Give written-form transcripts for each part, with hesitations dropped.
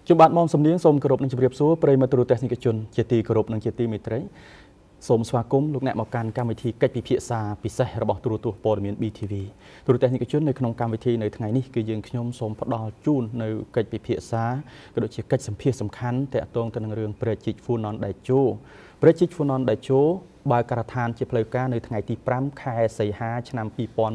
Chúng bạn mong sớm đến sớm cơ rộp nâng chụp riệp số Prey mà trụ technic chun chế tì cơ rộp nâng chế tì mít đấy sớm xóa cúm lúc nãy một can cam vị thi cách bị phía xa bị xe rồi bỏ trụ bò miền BTV trụ technic chun nơi trong cam vị thi nơi tháng ngày ní cứ dừng nhôm sớm bắt đầu chun nơi cách bị phía xa cái độ chỉ cách sầm phía sầm khănแต่ตรงกันเรื่องประจิตฟูนอนได้โจประจิตฟูนอนได้โจบายการทานเจ็บเลยก้าในថ្ងៃទី5 ខែសីហាឆ្នាំ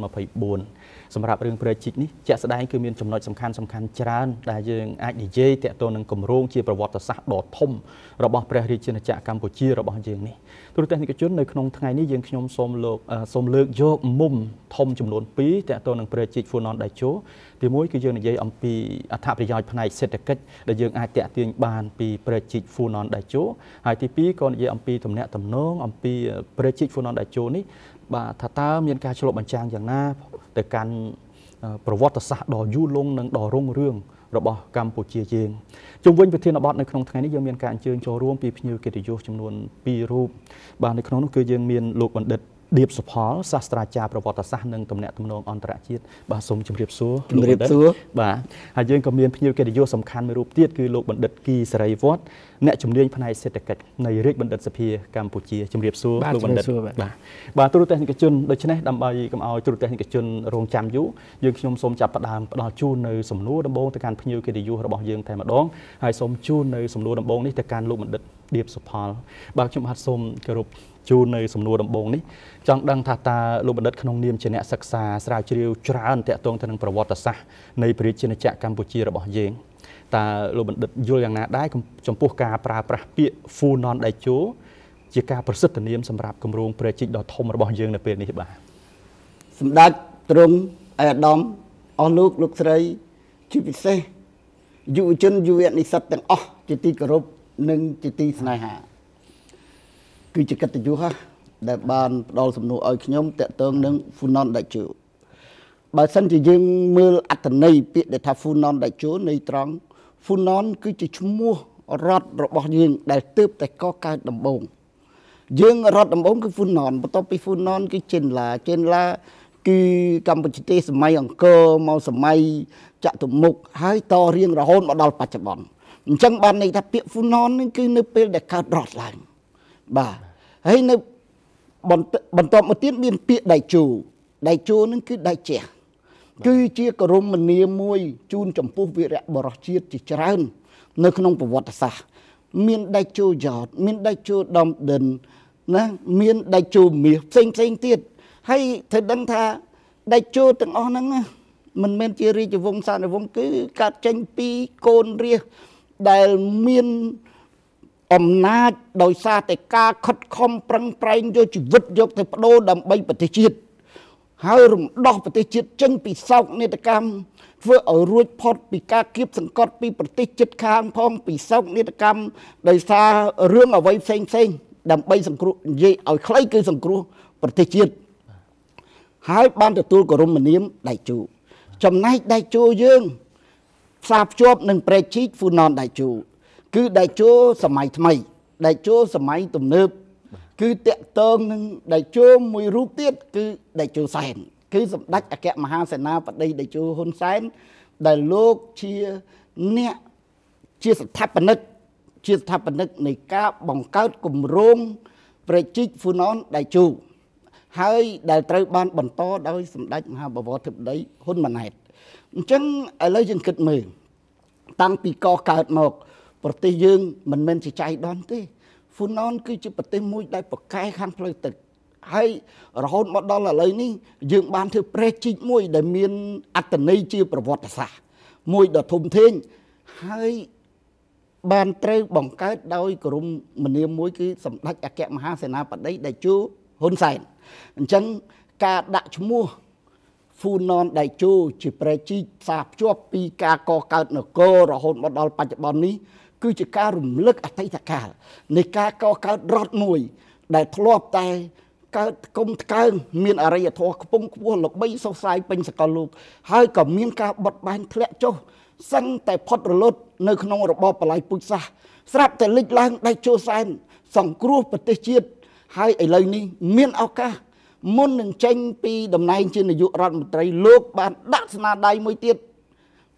2024សម្រាប់រឿងប្រជិកនេះជាក់ស្ដែងគឺមានចំណុចសំខាន់ច្រើនដែលយើងអាចនិយាយទាក់ទងនឹងគម្រោងជាប្រវត្តិសាស្ត្រដ៏ធំរបស់ព្រះរាជាណាចក្រកម្ពុជារបស់យើងនេះទូរទស្សនិកជននៅក្នុងថ្ងៃនេះយើងខ្ញុំសូមលើកយកមុំធំចំនួន2ទាក់ទងនឹងប្រជិកហ្វូណនដៃជោទី1គឺយើងនិយាយអំពីអត្ថប្រយោជន៍ផ្នែកសេដ្ឋកិច្ចដែលយើងអាចតាក់ទាញបានពីប្រជិកហ្វូណនដៃជោហើយទី2ក៏និយាយអំពីទំនាក់ទំនងអំពីប្រជិកហ្វូណនដៃជោនេះបាទថាតើមានការឆ្លុះបញ្ចាំងយ៉ាងណាទៅកាន់ប្រវត្តិសាស្ត្រដ៏យូរលង់និងដ៏រុងរឿងរបស់កម្ពុជាយើងជុំវិញប្រធានបទនៅក្នុងថ្ងៃនេះយើងមានការអញ្ជើញចូលរួមពីភ្ញៀវកិត្តិយសចំនួន2រូបបាទនៅក្នុងនោះគឺយើងមានលោកបណ្ឌិតឌៀបសុផលសាស្ត្រាចារ្យប្រវត្តិសាស្ត្រនិងទំនាក់ទំនងអន្តរជាតិបាទសូមជម្រាបសួរលោកបណ្ឌិតបាទហើយយើងក៏មានភ្ញៀវកិត្តិយសសំខាន់មួយរូបទៀតគឺលោកបណ្ឌិតគីសេរីវត្តអ្នកជំនាញផ្នែកសេដ្ឋកិច្ចនៃរាជបណ្ឌិតសភាកម្ពុជាជម្រាបសួរលោកបណ្ឌិតបាទទូរទស្សនិកជនដូច្នេះដើម្បីកុំឲ្យទូរទស្សនិកជនរងចាំយូរយើងខ្ញុំសូមចាប់ផ្ដើមផ្ដល់ជូននៅសំណួរដំបូងទៅកាន់ភ្ញៀវកិត្តិយសរបស់យើងតែម្ដងហើយសូមជូននៅសំណួរដំបូងនេះទៅកាន់លោកបណ្ឌិតឌៀបសុផលបាទខ្ញុំបាទសូមគោរពជូននៅសំណួរដំបូងនេះចង់ដឹងថាតើលោកបណ្ឌិតក្នុងនាមជាអ្នកសិក្សាស្រាវជ្រាវច្រើនតាក់ទងទៅនឹងប្រវត្តិសាស្ត្រនៃព្រះរាជាណាចក្រកម្ពុជារបស់យើងតើលោកបណ្ឌិតយល់យ៉ាងណាដែរចំពោះការប្រើប្រាស់ពាក្យហ្វូណនដៃជោជាការប្រសិទ្ធនាមសម្រាប់គម្រោងព្រះជិកដ៏ធំរបស់យើងនៅពេលនេះបាទសម្ដេចទ្រង់អាយដាមអស់លោកស្រីជាពិសេសយុវជនយុវនិស្សិតទាំងអស់ជាទីគោរពនិងជាទីស្នេហាគឺជាកិត្តិយសដែលបានផ្ដល់សំណួរឲ្យខ្ញុំតាក់ទងនឹងហ្វូណនដៃជោបើសិនជាយើងមើលអត្ថន័យពាក្យដែលថាហ្វូណនដៃជោនៃត្រង់ហ្វូណនគឺជាឈ្មោះរដ្ឋរបស់យើងដែលទើបតែកកើតដំបូងយើងរដ្ឋដំបូងគឺហ្វូណនបន្ទាប់ពីហ្វូណនគឺចេនឡាគឺកម្ពុជាទេសម័យអង្គរមកសម័យចតុមុខហើយតរៀងរហូតមកដល់បច្ចុប្បន្នអញ្ចឹងបានន័យថាពាក្យហ្វូណននេះគឺនៅពេលដែលកើតរដ្ឋឡើងបាទហើយនៅបន្ទាប់មកទៀតមានពាក្យដៃជោនឹងគឺដៃជះគឺជាគរមនាមួយជូនចំពោះវីរៈបរិសុជាតិជាច្រើននៅក្នុងប្រវត្តិសាស្ត្រមានដៃជោយ៉តមានដៃជោដំដិនណាមានដៃជោមាសផ្សេងទៀតហើយត្រូវដឹងថាដៃជោទាំងអស់ហ្នឹងមិនមែនជារាជវង្សានុវង្សគឺកើតចេញពីកូនរាស្ត្រដែលមានអំណាចដោយសារតែការខិតខំប្រឹងប្រែងយកជីវិតយកទៅបដូរដើម្បីប្រទេសជាតិហើយរំដោះប្រទេសជាតិចេញពីសោកនាដកម្មធ្វើឲ្យរួចផុតពីការគៀបសង្កត់ពីប្រទេសជិតខាងផងពីសោកនាដកម្មដោយសាររឿងអ្វីផ្សេងដើម្បីសង្គ្រោះនិយាយឲ្យខ្លីគឺសង្គ្រោះប្រទេសជាតិហើយបានទទួលគោរមនាមដៃជោចំណែកដៃជោយើងផ្សារភ្ជាប់នឹងព្រះជិកហ្វូណនដៃជោគឺដៃជោសម័យថ្មីដៃជោសម័យទំនើបគឺតាក់ទងនឹងដៃជោមួយរូបទៀតគឺដៃជោសែនគឺសម្ដេចអគ្គមហាសេនាបតីដៃជោហ៊ុនសែនដែលលោកជាអ្នកជាស្ថាបនិកនៃការបង្កើតគម្រោងព្រះជិកហ្វូណនដៃជោហើយដែលត្រូវបានបន្តដោយសម្ដេចមហាបវរធិបតីហ៊ុនម៉ាណែតអញ្ចឹងឥឡូវយើងគិតមើលតាំងពីកកើតមកប្រទេសយើងមិនមែនជាចៃដន្យទេហ្វូណនគឺជាប្រទេសមួយដែលប្រកែកខាងផ្លូវទឹកហើយរហូតមកដល់ឥឡូវនេះយើងបានធ្វើព្រះជិកមួយដែលមានអត្ថន័យជាប្រវត្តិសាស្ត្រមួយដ៏ធំធេងហើយបានត្រូវបង្កើតដោយគោរមនាមមួយគឺសម្ដេចអគ្គមហាសេនាបតីតេជោហ៊ុនសែនអញ្ចឹងការដាក់ឈ្មោះហ្វូណនដៃជោជាព្រះជិកផ្សារភ្ជាប់ពីការកកើតនគររហូតមកដល់បច្ចុប្បន្ននេះគឺជាការរំលឹកអតីតកាលនៃការកកើតរដ្ឋមួយដែលធ្លាប់តែកើតគុំថ្កើងមានអរិយធម៌ខ្ពង់ខ្ពស់ល្បីសុសសាយពេញសកលលោកហើយក៏មានការបត់បែនធ្លាក់ចុះសឹងតែផុតរលត់នៅក្នុងរបបបល្ល័យពូជសាសន៍ស្រាប់តែលេចឡើងដៃជោសែនសង្គ្រោះប្រទេសជាតិហើយឥឡូវនេះមានឱកាសមុននឹងចេញពីតំណែងជានាយករដ្ឋមន្ត្រីលោកបានដាក់ស្នាដៃមួយទៀត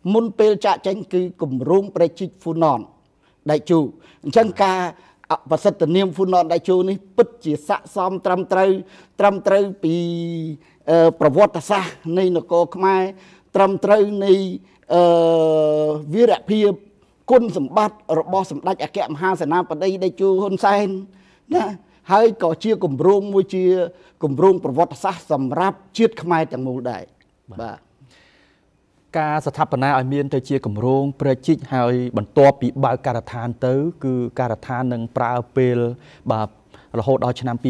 មុនពេលចាក់ចេញគឺគម្រោងប្រជិកហ្វូណនដៃជូអញ្ចឹងការប្រសិទ្ធនាមហ្វូណនដៃជូនេះពិតជាស័ក្តិសមត្រឹមត្រូវពីប្រវត្តិសាស្ត្រនៃនគរខ្មែរត្រឹមត្រូវនៃវីរភាពគុណសម្បត្តិរបស់សម្ដេចអគ្គមហាសេនាបតីដៃជូហ៊ុនសែនណាហើយក៏ជាគម្រោងមួយជាគម្រោងប្រវត្តិសាស្ត្រសម្រាប់ជាតិខ្មែរទាំងមូលដែរបាទការស្ថាបនាឲ្យមានទៅជាគម្រោងព្រះជិកហើយបន្ទាប់ពីបើកការដ្ឋានទៅគឺការដ្ឋាននឹងប្រើពេលបាទរហូតដល់ឆ្នាំ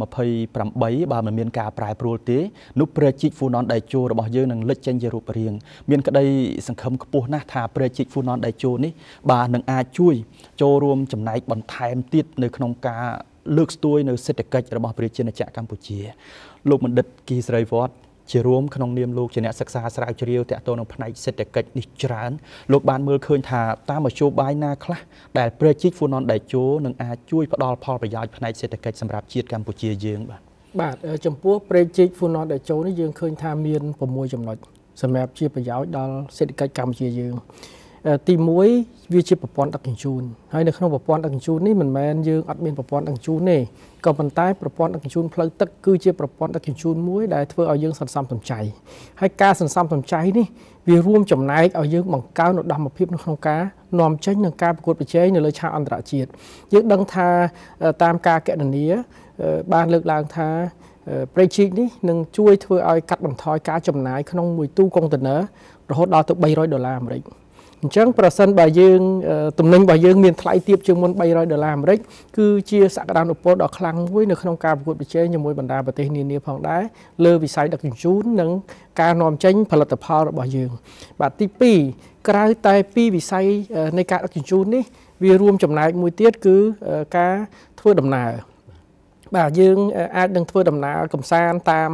2028បើមិនមានការប្រែប្រួលទេនោះព្រះជិកហ្វូណនដៃជូរបស់យើងនឹងលេចចេញជារូបរាងមានក្តីសង្ឃឹមខ្ពស់ណាស់ថាព្រះជិកហ្វូណនដៃជូនេះបាទនឹងអាចជួយចូលរួមចំណែកបន្ថែមទៀតនៅក្នុងការលើកស្ទួយនៅសេដ្ឋកិច្ចរបស់ប្រជាជនកម្ពុជាលោកបណ្ឌិតគីស្រីវត្តជារួមក្នុងនាមលោកជាអ្នកសិក្សាស្រាវជ្រាវតាក់ទងនឹងផ្នែកសេដ្ឋកិច្ចនេះច្រើនលោកបានមើលឃើញថាតាមមធ្យោបាយណាខ្លះដែលព្រះជិកហ្វូណនដៃជូនឹងអាចជួយផ្ដល់ផលប្រយោជន៍ផ្នែកសេដ្ឋកិច្ចសម្រាប់ជាតិកម្ពុជាយើងបាទចំពោះព្រះជិកហ្វូណនដៃជូនេះយើងឃើញថាមាន6ចំណុចសម្រាប់ជាប្រយោជន៍ដល់សេដ្ឋកិច្ចកម្ពុជាយើងទី1វាជាប្រព័ន្ធដឹកជញ្ជូនហើយនៅក្នុងប្រព័ន្ធដឹកជញ្ជូននេះមិនមែនយើងអត់មានប្រព័ន្ធដឹកជញ្ជូនទេក៏ប៉ុន្តែប្រព័ន្ធដឹកជញ្ជូនផ្លូវទឹកគឺជាប្រព័ន្ធដឹកជញ្ជូនមួយដែលធ្វើឲ្យយើងសន្សំសំចៃហើយការសន្សំសំចៃនេះវារួមចំណែកឲ្យយើងបង្កើនឧត្តមភាពនៅក្នុងការនាំចេញនិងការប្រកួតប្រជែងនៅលើឆាកអន្តរជាតិយើងដឹងថាតាមការគណនាបានលើកឡើងថាប្រេងជីកនេះនឹងជួយធ្វើឲ្យកាត់បន្ថយការចំណាយក្នុងមួយទូកុងតឺន័ររហូតដល់ទៅ$300អាមេរិកអញ្ចឹងប្រសិនបើយើងទំនិញរបស់យើងមានថ្លៃទាបជាងមុន$300អាមេរិកគឺជាសក្តានុពលដ៏ខ្លាំងមួយនៅក្នុងការប្រកួតប្រជែងជាមួយបណ្ដាប្រទេសនានាផងដែរលើវិស័យដឹកជញ្ជូននិងការនាំចេញផលិតផលរបស់យើងបាទទី2ក្រៅតែពីវិស័យនៃការដឹកជញ្ជូននេះវារួមចំណែកមួយទៀតគឺការធ្វើដំណើរបាទយើងអាចនឹងធ្វើដំណើរកម្សាន្តតាម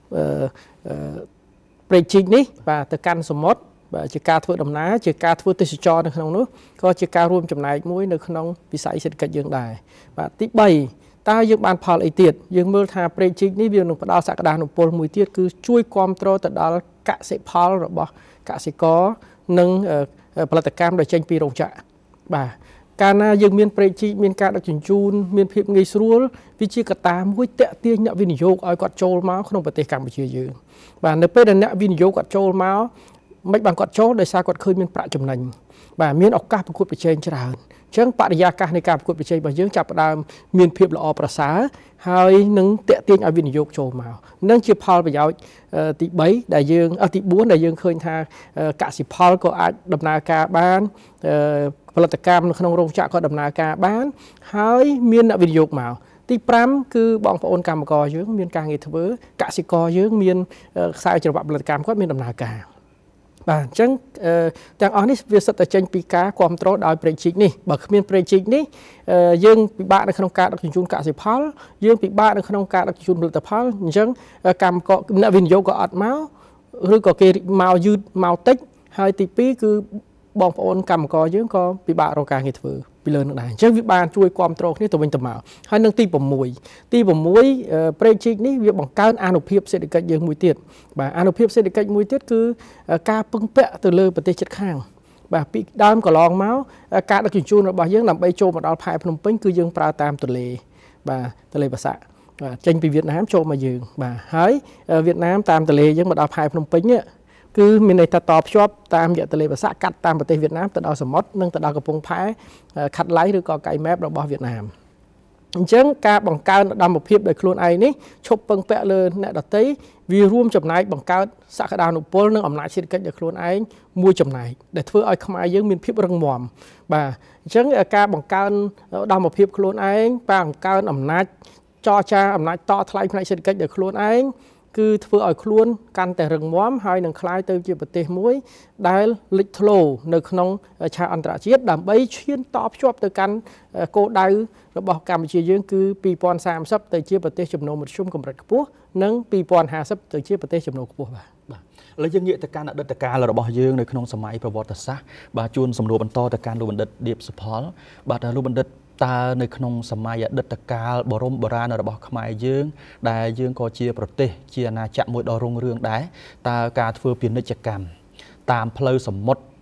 ព្រែកជីកនេះបាទទៅកាន់សមុទ្របាទជាការធ្វើដំណើរជាការធ្វើទេសចរនៅក្នុងនោះក៏ជាការរួមចំណែកមួយនៅក្នុងវិស័យសេដ្ឋកិច្ចយើងដែរបាទទី3តើយើងបានផលអីទៀតយើងមើលថាព្រែកជីកនេះវានឹងផ្ដល់សក្តានុពលមួយទៀតគឺជួយគ្រប់គ្រងទៅដល់កសិផលរបស់កសិករនិងផលិតកម្មដែលចេញពីរោងចក្របាទកាលណាយើងមានព្រែកជីកមានការដឹកជញ្ជូនមានភាពងាយស្រួលវាជាកត្តាមួយទាក់ទាញអ្នកវិនិយោគឲ្យគាត់ចូលមកក្នុងប្រទេសកម្ពុជាយើងបាទនៅពេលដែលអ្នកវិនិយោគគាត់ចូលមកមិនបានគាត់ចូលដោយសារគាត់ឃើញមានប្រាក់ចំណេញបាទមានឱកាសប្រកួតប្រជែងច្រើនអញ្ចឹងបរិយាកាសនៃការប្រកួតប្រជែងរបស់យើងចាប់ផ្ដើមមានភាពល្អប្រសើរហើយនឹងទាក់ទាញឲ្យវិនិយោគចូលមកនឹងជាផលប្រយោជន៍ទី3ដែលយើងទី4ដែលយើងឃើញថាកសិផលក៏អាចដំណើរការបានផលិតកម្មនៅក្នុងរោងចក្រក៏ដំណើរការបានហើយមានអ្នកវិនិយោគមកទី5គឺបងប្អូនកម្មករយើងមានការងារធ្វើកសិករយើងមានខ្សែច្រវាក់ផលិតកម្មគាត់មានដំណើរការបាទអញ្ចឹងទាំងអស់នេះវាសុទ្ធតែចេញពីការគ្រប់គ្រងដោយព្រែកជីកនេះបើគ្មានព្រែកជីកនេះយើងពិបាកនៅក្នុងការដឹកជញ្ជូនកសិផលយើងពិបាកនៅក្នុងការដឹកជញ្ជូនផលិតផលអញ្ចឹងកម្មករអ្នកវិនិយោគក៏អត់មកឬក៏គេមកយឺតមកតិចហើយទី2គឺបងប្អូនកម្មករយើងក៏ពិបាករកការងារធ្វើពីលើនឹងដែរអញ្ចឹងវាបានជួយគ្រប់គ្រងគ្នាទៅវិញទៅមកហើយនឹងទី6ព្រែកជីកនេះវាបង្កើនអានុភាពសេដ្ឋកិច្ចយើងមួយទៀតបាទអានុភាពសេដ្ឋកិច្ចមួយទៀតគឺការពឹងពាក់ទៅលើប្រទេសជិតខាងបាទពីដើមកន្លងមកការដឹកជញ្ជូនរបស់យើងដើម្បីចូលមកដល់ផែភ្នំពេញគឺយើងប្រើតាមទន្លេបាទទន្លេបាសាក់បាទចេញពីវៀតណាមចូលមកយើងបាទហើយវៀតណាមតាមទន្លេយើងមកដល់ផែភ្នំពេញគឺមានន័យថាតភ្ជាប់តាមរយៈទន្លេបាសាក់កាត់តាមប្រទេសវៀតណាមទៅដល់សមុទ្រនិងទៅដល់កំពង់ផែខាត់ឡៃឬក៏កៃម៉ែបរបស់វៀតណាមអញ្ចឹងការបង្កើនឧត្តមភាពដោយខ្លួនឯងនេះឈប់ពឹងពាក់លើអ្នកដទៃវារួមចំណែកបង្កើតសក្តានុពលនិងអំណាចសេដ្ឋកិច្ចដោយខ្លួនឯងមួយចំណែកដែលធ្វើឲ្យខ្មែរយើងមានភាពរឹងមាំបាទអញ្ចឹងការបង្កើនឧត្តមភាពខ្លួនឯងបង្កើនអំណាចចរចាអំណាចតថ្លៃផ្នែកសេដ្ឋកិច្ចដោយខ្លួនឯងគឺធ្វើឲ្យខ្លួនកាន់តែរឹងមាំហើយនឹងក្លាយទៅជាប្រទេសមួយដែលលេចធ្លោនៅក្នុងឆាកអន្តរជាតិដើម្បីឈានតភ្ជាប់ទៅកាន់គោលដៅរបស់កម្ពុជាយើងគឺ2030ទៅជាប្រទេសចំណូលមធ្យមកម្រិតខ្ពស់និង2050ទៅជាប្រទេសចំណូលខ្ពស់បាទឥឡូវយើងងាកទៅកាន់អតីតកាលរបស់យើងនៅក្នុងសម័យប្រវត្តិសាស្ត្របាទជួនសំណួរបន្តទៅកាន់លោកបណ្ឌិតឌៀបសុផលបាទលោកបណ្ឌិតតើនៅក្នុងសម័យអតីតកាលបរមបុរាណរបស់ខ្មែរយើងដែលយើងក៏ជាប្រទេសជាអាណាចក្រមួយដ៏រុងរឿងដែរតើការធ្វើពាណិជ្ជកម្មតាមផ្លូវសមុទ្រ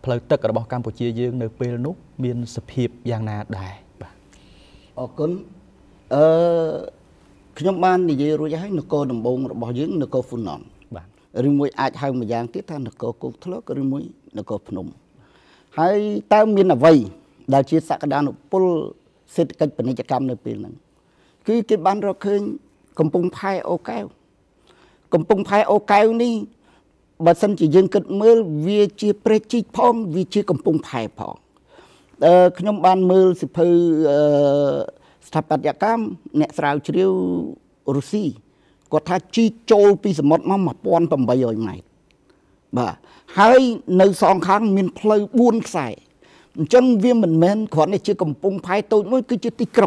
ផ្លូវទឹករបស់កម្ពុជាយើងនៅពេលនោះមានសភាពយ៉ាងណាដែរបាទអរគុណខ្ញុំបាននិយាយរួចហើយនគរដំបូងរបស់យើងនគរហ្វូណនបាទឬមួយអាចហៅម្យ៉ាងទៀតថានគរគោកធ្លុកឬមួយនគរភ្នំហើយតើមានអ្វីដែលជាសក្តានុពលសេដ្ឋកិច្ចពាណិជ្ជកម្មនៅពេលហ្នឹងគឺគេបានរកឃើញកំពង់ផែអូកែវកំពង់ផែអូកែវនេះបើសិនជាយើងគិតមើលវាជាព្រែកជីកផងវាជាកំពង់ផែផងខ្ញុំបានមើលសិភៅស្ថាបត្យកម្មអ្នកស្រាវជ្រាវរុស្ស៊ីគាត់ថាជីកចូលពីសមុទ្រមក1800ម៉ែត្របាទហើយនៅសងខាងមានផ្លូវ4ខ្សែអញ្ចឹងវាមិនមែនគ្រាន់តែជាកំពង់ផែតូចមួយគឺជាទីក្រុង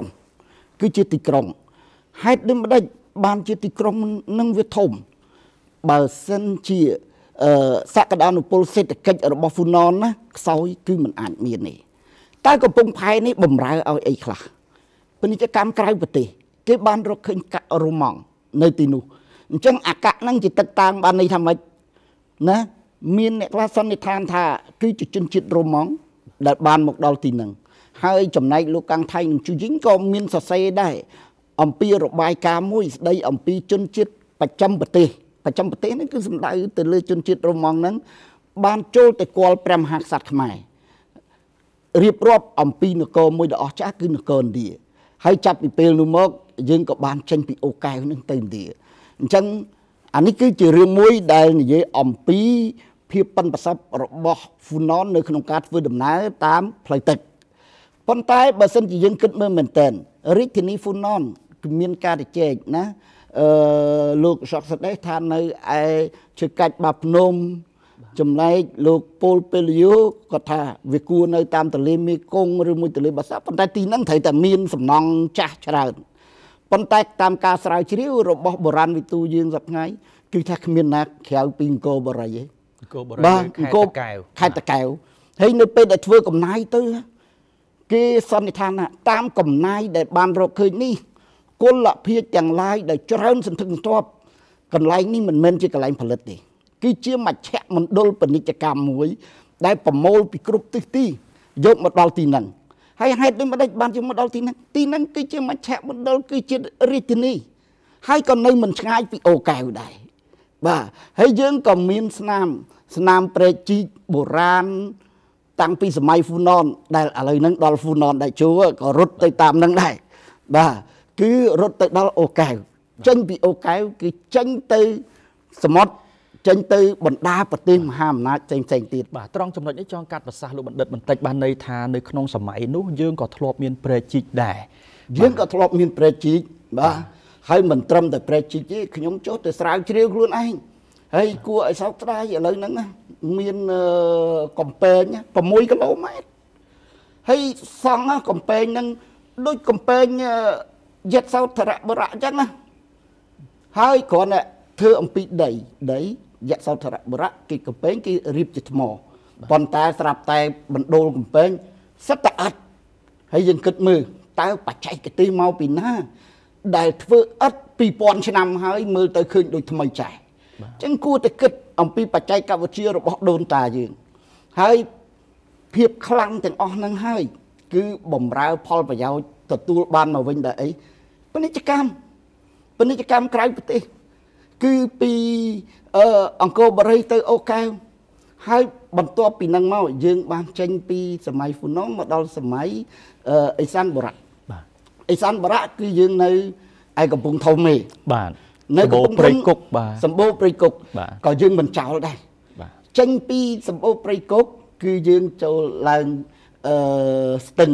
ហេតុដូចម្ដេចបានជាទីក្រុងនឹងវាធំបើសិនជាសក្តានុពលសេដ្ឋកិច្ចរបស់ហ្វូណនណាខ្សោយគឺมันអាចមានទេតែកំពង់ផែនេះបំរើឲ្យអីខ្លះពាណិជ្ជកម្មក្រៅប្រទេសគេបានរកឃើញកាក់រ៉ូម៉ង់នៅទីនោះអញ្ចឹងអាកាក់ហ្នឹងជាទឹកតាំងបានន័យថាម៉េចណាមានអ្នកខ្លះសន្និដ្ឋានថាគឺជាជនជាតិរ៉ូម៉ង់ដែលបានមកដល់ទីហ្នឹងហើយចំណែកលោកកាំងថៃនិងជូជីងក៏មានសរសេរដែរអំពីរបាយការណ៍មួយស្ដីអំពីជនជាតិប្រចាំប្រទេសនេះគឺសំដៅទៅលើជនជាតិរ៉ូម៉ង់ហ្នឹងបានចូលទៅគាល់ព្រះមហាក្សត្រខ្មែររៀបរាប់អំពីនគរមួយដ៏អស្ចារ្យគឺនគរឥណ្ឌាហើយចាប់ពីពេលនោះមកយើងក៏បានចេញពីអូកែវហ្នឹងទៅឥណ្ឌាអញ្ចឹងអានេះគឺជារឿងមួយដែលនិយាយអំពីភាពប៉ិនប្រសប់របស់ហ្វូណននៅក្នុងការធ្វើដំណើរតាមផ្លូវទឹកប៉ុន្តែបើសិនជាយើងគិតមើលមែនតើរាជធានីហ្វូណនគឺមានការជជែកណាលោកសកសដេសថានៅឯជើកាច់បាភ្នំចំណែកលោកប៉ូលពេលយូគាត់ថាវាគួរនៅតាមទន្លេមេគង្គឬមួយទន្លេបាសាប៉ុន្តែទីហ្នឹងត្រូវតែមានសំណង់ចាស់ច្រើនប៉ុន្តែតាមការស្រាវជ្រាវរបស់បុរាណវិទូយើងសប្តាហ៍គឺថាគ្មានណាក្រៅពីអង្គរបរិយទេអង្គរបរិយខេត្តតាកែវហើយនៅពេលដែលធ្វើកំណាយទៅគេសន្និដ្ឋានថាតាមកំណាយដែលបានរកឃើញនេះគុលភាពទាំងឡាយដែលច្រើនសន្ធឹកសន្ធាប់កន្លែងនេះមិនមែនជាកន្លែងផលិតទេគឺជាមជ្ឈមណ្ឌលពាណិជ្ជកម្មមួយដែលប្រមូលពីគ្រប់ទិសទីយកមកដល់ទីហ្នឹងហើយហេតុដូចម្ដេចបានយកមកដល់ទីហ្នឹងគឺជាមជ្ឈមណ្ឌលគឺជារាជធានីហើយក៏នៅមិនឆ្ងាយពីអូកែវដែរបាទហើយយើងក៏មានស្នាមព្រែកជីកបុរាណតាំងពីសម័យហ្វូណនដែលឥឡូវហ្នឹងដល់ហ្វូណនដែលជួក៏រត់ទៅតាមហ្នឹងដែរបាទគឺរត់ទៅដល់អូកែវចេញពីអូកែវគឺចេញទៅសមុទ្រចេញទៅបណ្ដាប្រទេសមហាអំណាចផ្សេងទៀតបាទត្រង់ចំណុចនេះចង់កាត់ប្រសាសន៍លោកបណ្ឌិតបន្តិចបានន័យថានៅក្នុងសម័យនោះយើងក៏ធ្លាប់មានព្រែកជីកដែរយើងក៏ធ្លាប់មានព្រែកជីកបាទហើយមិនត្រឹមតែព្រែកជីកទេខ្ញុំចុះទៅស្រាវជ្រាវខ្លួនឯងហើយគួរឲ្យសោកស្ដាយឥឡូវហ្នឹងណាមានកំពែង6គីឡូម៉ែត្រហើយសង់កំពែងហ្នឹងដូចកំពែងយិតសោធរៈបរៈអញ្ចឹងណាហើយគ្រាន់តែធ្វើអំពីដីយៈសោធរៈបរៈគេកំពែងគេរៀបជាថ្មប៉ុន្តែស្រាប់តែបណ្ដូលកំពែងសិតតែឥដ្ឋហើយយើងគិតមើលតើបច្ចេកទេសមកពីណាដែលធ្វើឥដ្ឋ2000ឆ្នាំហើយមើលទៅឃើញដូចថ្មីចាស់អញ្ចឹងគួរតែគិតអំពីបច្ចេកវិទ្យារបស់ដូនតាយើងហើយភាពខ្លាំងទាំងអស់ហ្នឹងហើយគឺបំរើផលប្រយោជន៍ទទួលបានមកវិញដែរអីពាណិជ្ជកម្មក្រៅប្រទេសគឺពីអង្គរបរិយទៅអូកែវហើយបន្ទាប់ពីហ្នឹងមកយើងបានចេញពីសម័យហ្វូណនមកដល់សម័យអេសានបរៈបាទអេសានបរៈគឺយើងនៅឯកំពង់ធំទេបាទនៅកំពង់ព្រៃគុកបាទសម្បូរព្រៃគុកក៏យើងមិនចោលដែរបាទចេញពីសម្បូរព្រៃគុកគឺយើងចូលឡើងស្ទឹង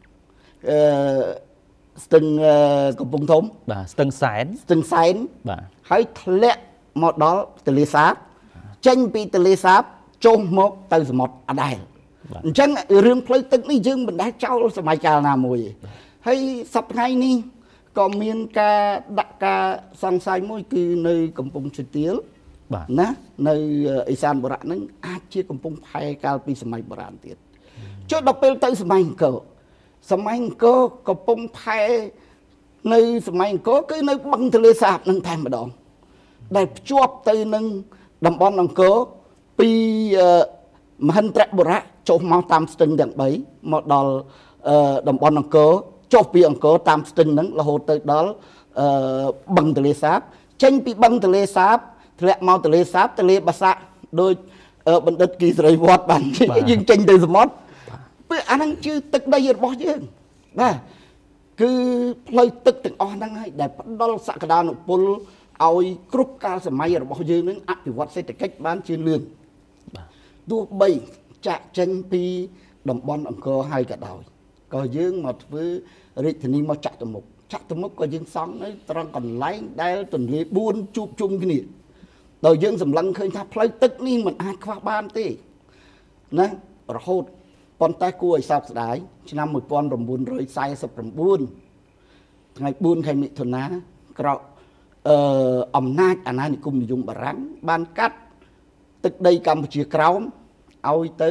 កំពង់ធំបាទស្ទឹងសែនបាទហើយធ្លាក់មកដល់ទន្លេសាបចេញពីទន្លេសាបចុះមកទៅសមុទ្រអដែលអញ្ចឹងរឿងផ្លូវទឹកនេះយើងមិនដែលចោលសម័យកាលណាមួយទេហើយសប្តាហ៍នេះក៏មានការដាក់ការសង្ស័យមួយគឺនៅកំពង់ឈើទាលបាទណានៅអេសានបរៈហ្នឹងអាចជាកំពង់ផែកាលពីសម័យបុរាណទៀតចុះដល់ពេលទៅសម័យអង្គរកំពង់ផែនៅសម័យអង្គរគឺនៅបឹងទន្លេសាបនឹងតែម្ដងដែលភ្ជាប់ទៅនឹងតំបន់អង្គរពីមហិន្ទ្របុរៈចុះមកតាមស្ទឹងទាំង3មកដល់តំបន់អង្គរចុះពីអង្គរតាមស្ទឹងហ្នឹងរហូតទៅដល់បឹងទន្លេសាបចេញពីបឹងទន្លេសាបធ្លាក់មកទន្លេសាបទន្លេបាសាក់ដោយបណ្ឌិតគីសេរីវត្តបានយើងចេញទៅសមុទ្រពេលអាហ្នឹងជាទឹកដីរបស់យើងបាទគឺផ្លូវទឹកទាំងអស់ហ្នឹងហើយដែលផ្ដល់សក្តានុពលឲ្យគ្រប់កាលសម័យរបស់យើងនឹងអភិវឌ្ឍសេដ្ឋកិច្ចបានជាលឿនទោះបីចាក់ចេញពីតំបន់អង្គរហើយក៏ដោយក៏យើងមកធ្វើរាជធានីមកចាក់ទៅមុខក៏យើងសង់នៅត្រង់កន្លែងដែលទន្លេ4ជួបជុំគ្នាដោយយើងសម្លឹងឃើញថាផ្លូវទឹកនេះមិនអាចខ្វះបានទេណារហូតប៉ុន្តែគួរឲ្យសោកស្ដាយឆ្នាំ1949ថ្ងៃ4ខែមិថុនាក្រោកអំណាចអាណានិគមនិយមបារាំងបានកាត់ទឹកដីកម្ពុជាក្រោមឲ្យទៅ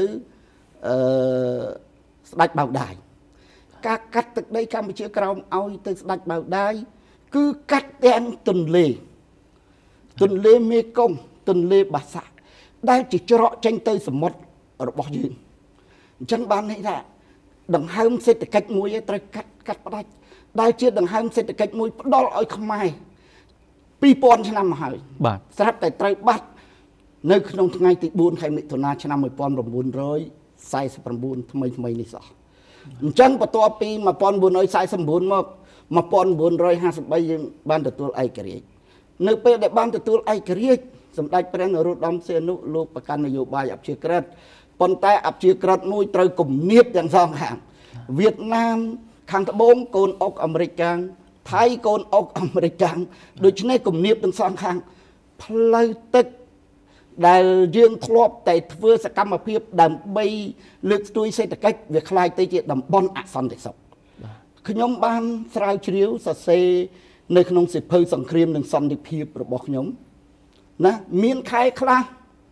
ស្ដេចបៅដាយការកាត់ទឹកដីកម្ពុជាក្រោមឲ្យទៅស្ដេចបៅដាយគឺកាត់ទាំងទន្លេមេគង្គទន្លេបាសាក់ដែលជាច្រកចេញទៅសមុទ្ររបស់យើងអញ្ចឹងបានន័យថាដង្ហើមសេដ្ឋកិច្ចមួយត្រូវកាត់ផ្ដាច់ដែលជាដង្ហើមសេដ្ឋកិច្ចមួយផ្ដល់ឲ្យខ្មែរ2000ឆ្នាំមកហើយបាទស្រាប់តែត្រូវបាត់នៅក្នុងថ្ងៃទី4ខែមិថុនាឆ្នាំ1949ថ្មីនេះសោះអញ្ចឹងបន្ទាប់ពី1949មក1953យើងបានទទួលឯករាជ្យនៅពេលដែលបានទទួលឯករាជ្យសម្ដេចព្រះនរោត្តមសីហនុលោកប្រកាន់នយោបាយអព្យាក្រឹតប៉ុន្តែអព្យាក្រឹតមួយត្រូវគំនាបទាំងសងខាងវៀតណាមខាងត្បូងកូនអុកអាមេរិកកាំងថៃកូនអុកអាមេរិកកាំងដូច្នេះគំនាបទាំងសងខាងផ្លូវទឹកដែលយើងធ្លាប់តែធ្វើសកម្មភាពដើម្បីលើកស្ទួយសេដ្ឋកិច្ចវាคล้ายទៅជាតំបន់អសន្តិសុខខ្ញុំបានស្រាវជ្រាវសរសេរនៅក្នុងសៀវភៅសង្គ្រាមនិងសន្តិភាពរបស់ខ្ញុំណាមានខែខ្លះ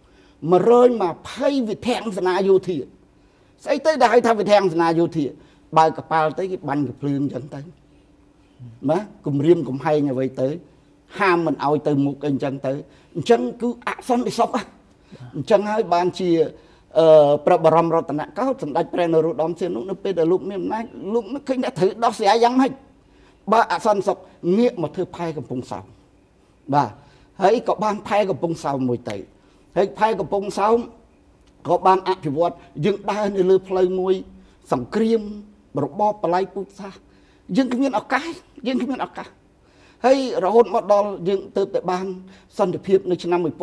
120វិធានសនាយោធាស្អីទៅដែលហៅថាវិធានសនាយោធាបើកប៉ាល់ទៅគេបាញ់កំភ្លើងអញ្ចឹងទៅណាគម្រាមកំហែងអ្វីទៅហាមមិនឲ្យទៅមុខអីអញ្ចឹងទៅអញ្ចឹងគឺអសន្តិសុខអញ្ចឹងហើយបានជាព្រះបរមរតនកោដ្ឋសម្ដេចព្រះនរោត្តមសីហនុនៅពេលដែលលោកមានអំណាចលោកនឹកឃើញថាត្រូវដោះស្រាយយ៉ាងម៉េចបើអសន្តិសុខងាកមកធ្វើផែកំពង់សោមបាទហើយក៏បានផែកំពង់សោមមួយទៅហើយផែកំពង់សោមក៏បានអភិវឌ្ឍយើងដើរនៅលើផ្លូវមួយសង្គ្រាមរបបបល័យពូជសាសន៍យើងគ្មានឱកាសហើយរហូតមកដល់យើងទៅតែបានសន្តិភាពនៅឆ្នាំ1998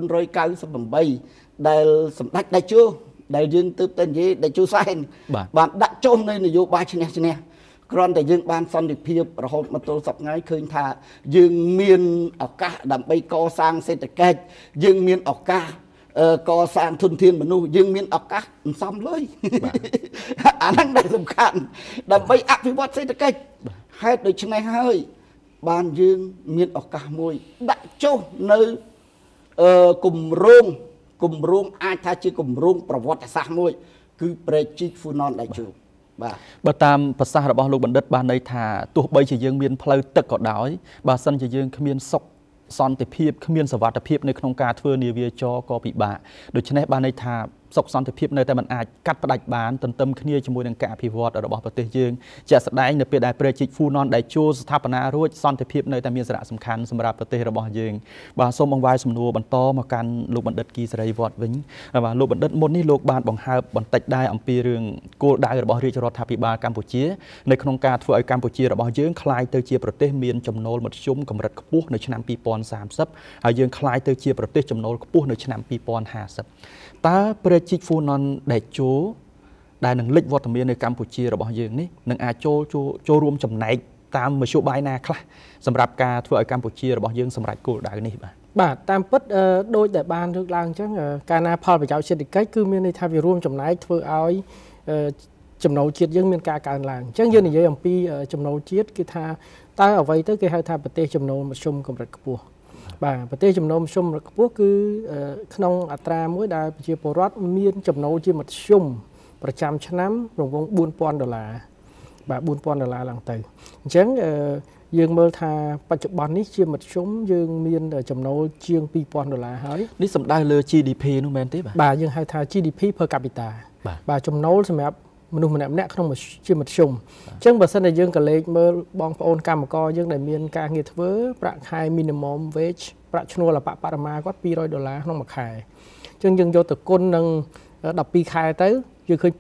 ដែលសម្ដេចតេជោដែលយើងទៅតែនិយាយតេជោសែនបានដាក់ចុះនៅនយោបាយឈ្នះគ្រាន់តែយើងបានសន្តិភាពរហូតមកទល់សប្តាហ៍ថ្ងៃឃើញថាយើងមានឱកាសដើម្បីកសាងសេដ្ឋកិច្ចយើងមានឱកាសកសាងធនធានមនុស្សយើងមានឱកាសសន្សំលុយអាហ្នឹងដែលសំខាន់ដើម្បីអភិវឌ្ឍសេដ្ឋកិច្ចហេតុដូច្នេះហើយបានយើងមានឱកាសមួយដាក់ចុះនៅគម្រោងអាចថាជាគម្រោងប្រវត្តិសាស្ត្រមួយគឺព្រែកជីកហ្វូណនដៃជោបាទបើតាមប្រសាសន៍របស់លោកបណ្ឌិតបានន័យថាទោះបីជាយើងមានផ្លូវទឹកក៏ដោយបើសិនជាយើងគ្មានសុខសន្តិភាពគ្មានសុវត្ថិភាពនៅក្នុងការធ្វើនាវាចរក៏ពិបាកដូច្នេះបានន័យថាសុខសន្តិភាពនៅតែមិនអាចកាត់ផ្ដាច់បានទន្ទឹមគ្នាជាមួយនឹងការអភិវឌ្ឍរបស់ប្រទេសយើងជាក់ស្ដែងនៅពេលដែលព្រែកជីកហ្វូណនដែលចូលស្ថាបនារួចសន្តិភាពនៅតែមានសារៈសំខាន់សម្រាប់ប្រទេសរបស់យើងបាទសូមអង្វាយសំណួរបន្តមកកាន់លោកបណ្ឌិតគីសេរីវត្តវិញបាទលោកបណ្ឌិតមុននេះលោកបានបង្ហើបបន្តិចដែរអំពីរឿងគោលដៅរបស់រាជរដ្ឋាភិបាលកម្ពុជានៅក្នុងការធ្វើឲ្យកម្ពុជារបស់យើងក្លាយទៅជាប្រទេសមានចំណូលមធ្យមកម្រិតខ្ពស់នៅឆ្នាំ2030ហើយយើងក្លាយទៅជាប្រទេសចំណូលខ្ពស់នៅឆ្នាំ2050តើព្រែកជីកហ្វូណនដែលដែលនឹងលេចវត្តមាននៅកម្ពុជារបស់យើងនេះនឹងអាចចូលរួមចំណែកតាមមធ្យោបាយណាខ្លះសម្រាប់ការធ្វើឲ្យកម្ពុជារបស់យើងសម្រេចគោលដៅនេះបាទតាមពិតដោយដែលបានលើកឡើងអញ្ចឹងការណាផលប្រយោជន៍សេដ្ឋកិច្ចគឺមានន័យថាវារួមចំណែកធ្វើឲ្យចំណូលជាតិយើងមានការកើនឡើងអញ្ចឹងយើងនិយាយអំពីចំណូលជាតិគឺថាតើអ្វីទៅគេហៅថាប្រទេសចំណូលមធ្យមកម្រិតខ្ពស់បាទប្រទេសចំណូលមធ្យមកម្រិតខ្ពស់គឺក្នុងអត្រាមួយដែលប្រជាពលរដ្ឋមានចំណូលជាមធ្យមប្រចាំឆ្នាំរង្វង់$4,000 បាទ$4000ឡើងទៅអញ្ចឹងយើងមើលថាបច្ចុប្បន្ននេះជាមធ្យមយើងមានចំណូលជាង$2000ហើយនេះសំដៅលើ GDP នោះមែនទេបាទយើងហៅថា GDP per capita បាទចំណូលសម្រាប់មនុស្សម្នាក់ៗក្នុងជាមធ្យមអញ្ចឹងបើសិនតែយើងក៏លេខមើលបងប្អូនកម្មករយើងដែលមានការងារធ្វើប្រាក់ខែ minimum wage ប្រាក់ឈ្នួលអបបរមាគាត់$200ក្នុងមួយខែអញ្ចឹងយើងយកទៅគុណនឹង12ខែទៅយើងឃើញ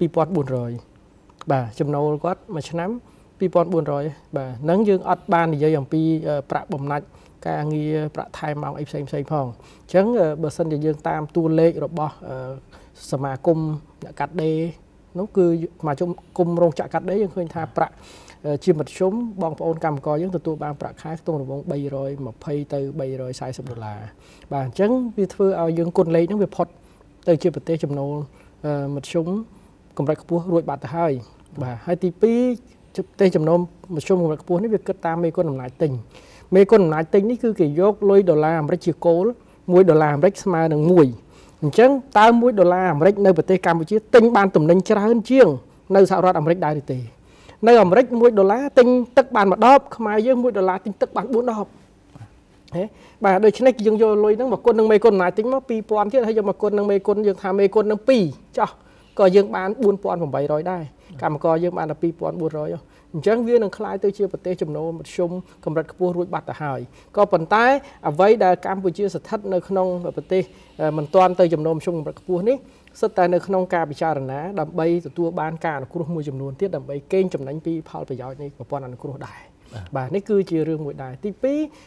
$2400បាទចំណូលគាត់មួយឆ្នាំ$2400បាទហ្នឹងយើងអត់បាននិយាយអំពីប្រាក់បំណាច់ការងារប្រាក់ថែមម៉ោងអីផ្សេងៗផងអញ្ចឹងបើសិនជាយើងតាមតួលេខរបស់សមាគមអ្នកកាត់ដេរនោះគឺសមាគមរោងចក្រកាត់ដេរយើងឃើញថាប្រាក់ជាមធ្យមបងប្អូនកម្មករយើងទទួលបានប្រាក់ខែខ្ទង់រង្វង់$320ទៅ$340បាទអញ្ចឹងវាធ្វើឲ្យយើងគុណលេខហ្នឹងវាផុតទៅជាប្រទេសចំណូលមធ្យមកម្រិតខ្ពស់រួចបាត់ទៅហើយបាទហើយទី2ប្រទេសចំណូលមធ្យមកម្រិតខ្ពស់នេះវាគិតតាមមេគុណអំណាចទិញមេគុណអំណាចទិញនេះគឺគេយកលុយដុល្លារអាមេរិកជាគោល$1អាមេរិកស្មើនឹង1អញ្ចឹងតើ$1អាមេរិកនៅប្រទេសកម្ពុជាទិញបានទំនិញច្រើនជាងនៅសហរដ្ឋអាមេរិកដែរឬទេនៅអាមេរិក$1ទិញទឹកបាន1ដបខ្មែរយើង$1ទិញទឹកបាន4ដបបាទដូច្នេះយើងយកលុយហ្នឹងមកគុណនឹងមេគុណអំណាចទិញមក$2000ទៀតហើយយកមកគុណនឹងមេគុណយើងថាមេគុណនឹង2ចោះក៏យើងបាន$4800ដែរកម្មករយើងបានតែ$2400អញ្ចឹងវានឹងคล้ายទៅជាប្រទេសចំណូលមធ្យមកម្រិតខ្ពស់រួចបាត់ទៅហើយក៏ប៉ុន្តែអ្វីដែលកម្ពុជាស្ថិតនៅក្នុងប្រទេសមិនទាន់ទៅចំណូលមធ្យមកម្រិតខ្ពស់នេះសិតតែនៅក្នុងការពិចារណាដើម្បីទទួលបានការអនុគ្រោះមួយចំនួនទៀតដើម្បីកេងចំណេញពីផលប្រយោជន៍នៃប្រព័ន្ធអនុគ្រោះដែរបាទនេះគឺជារឿងមួយដែរទី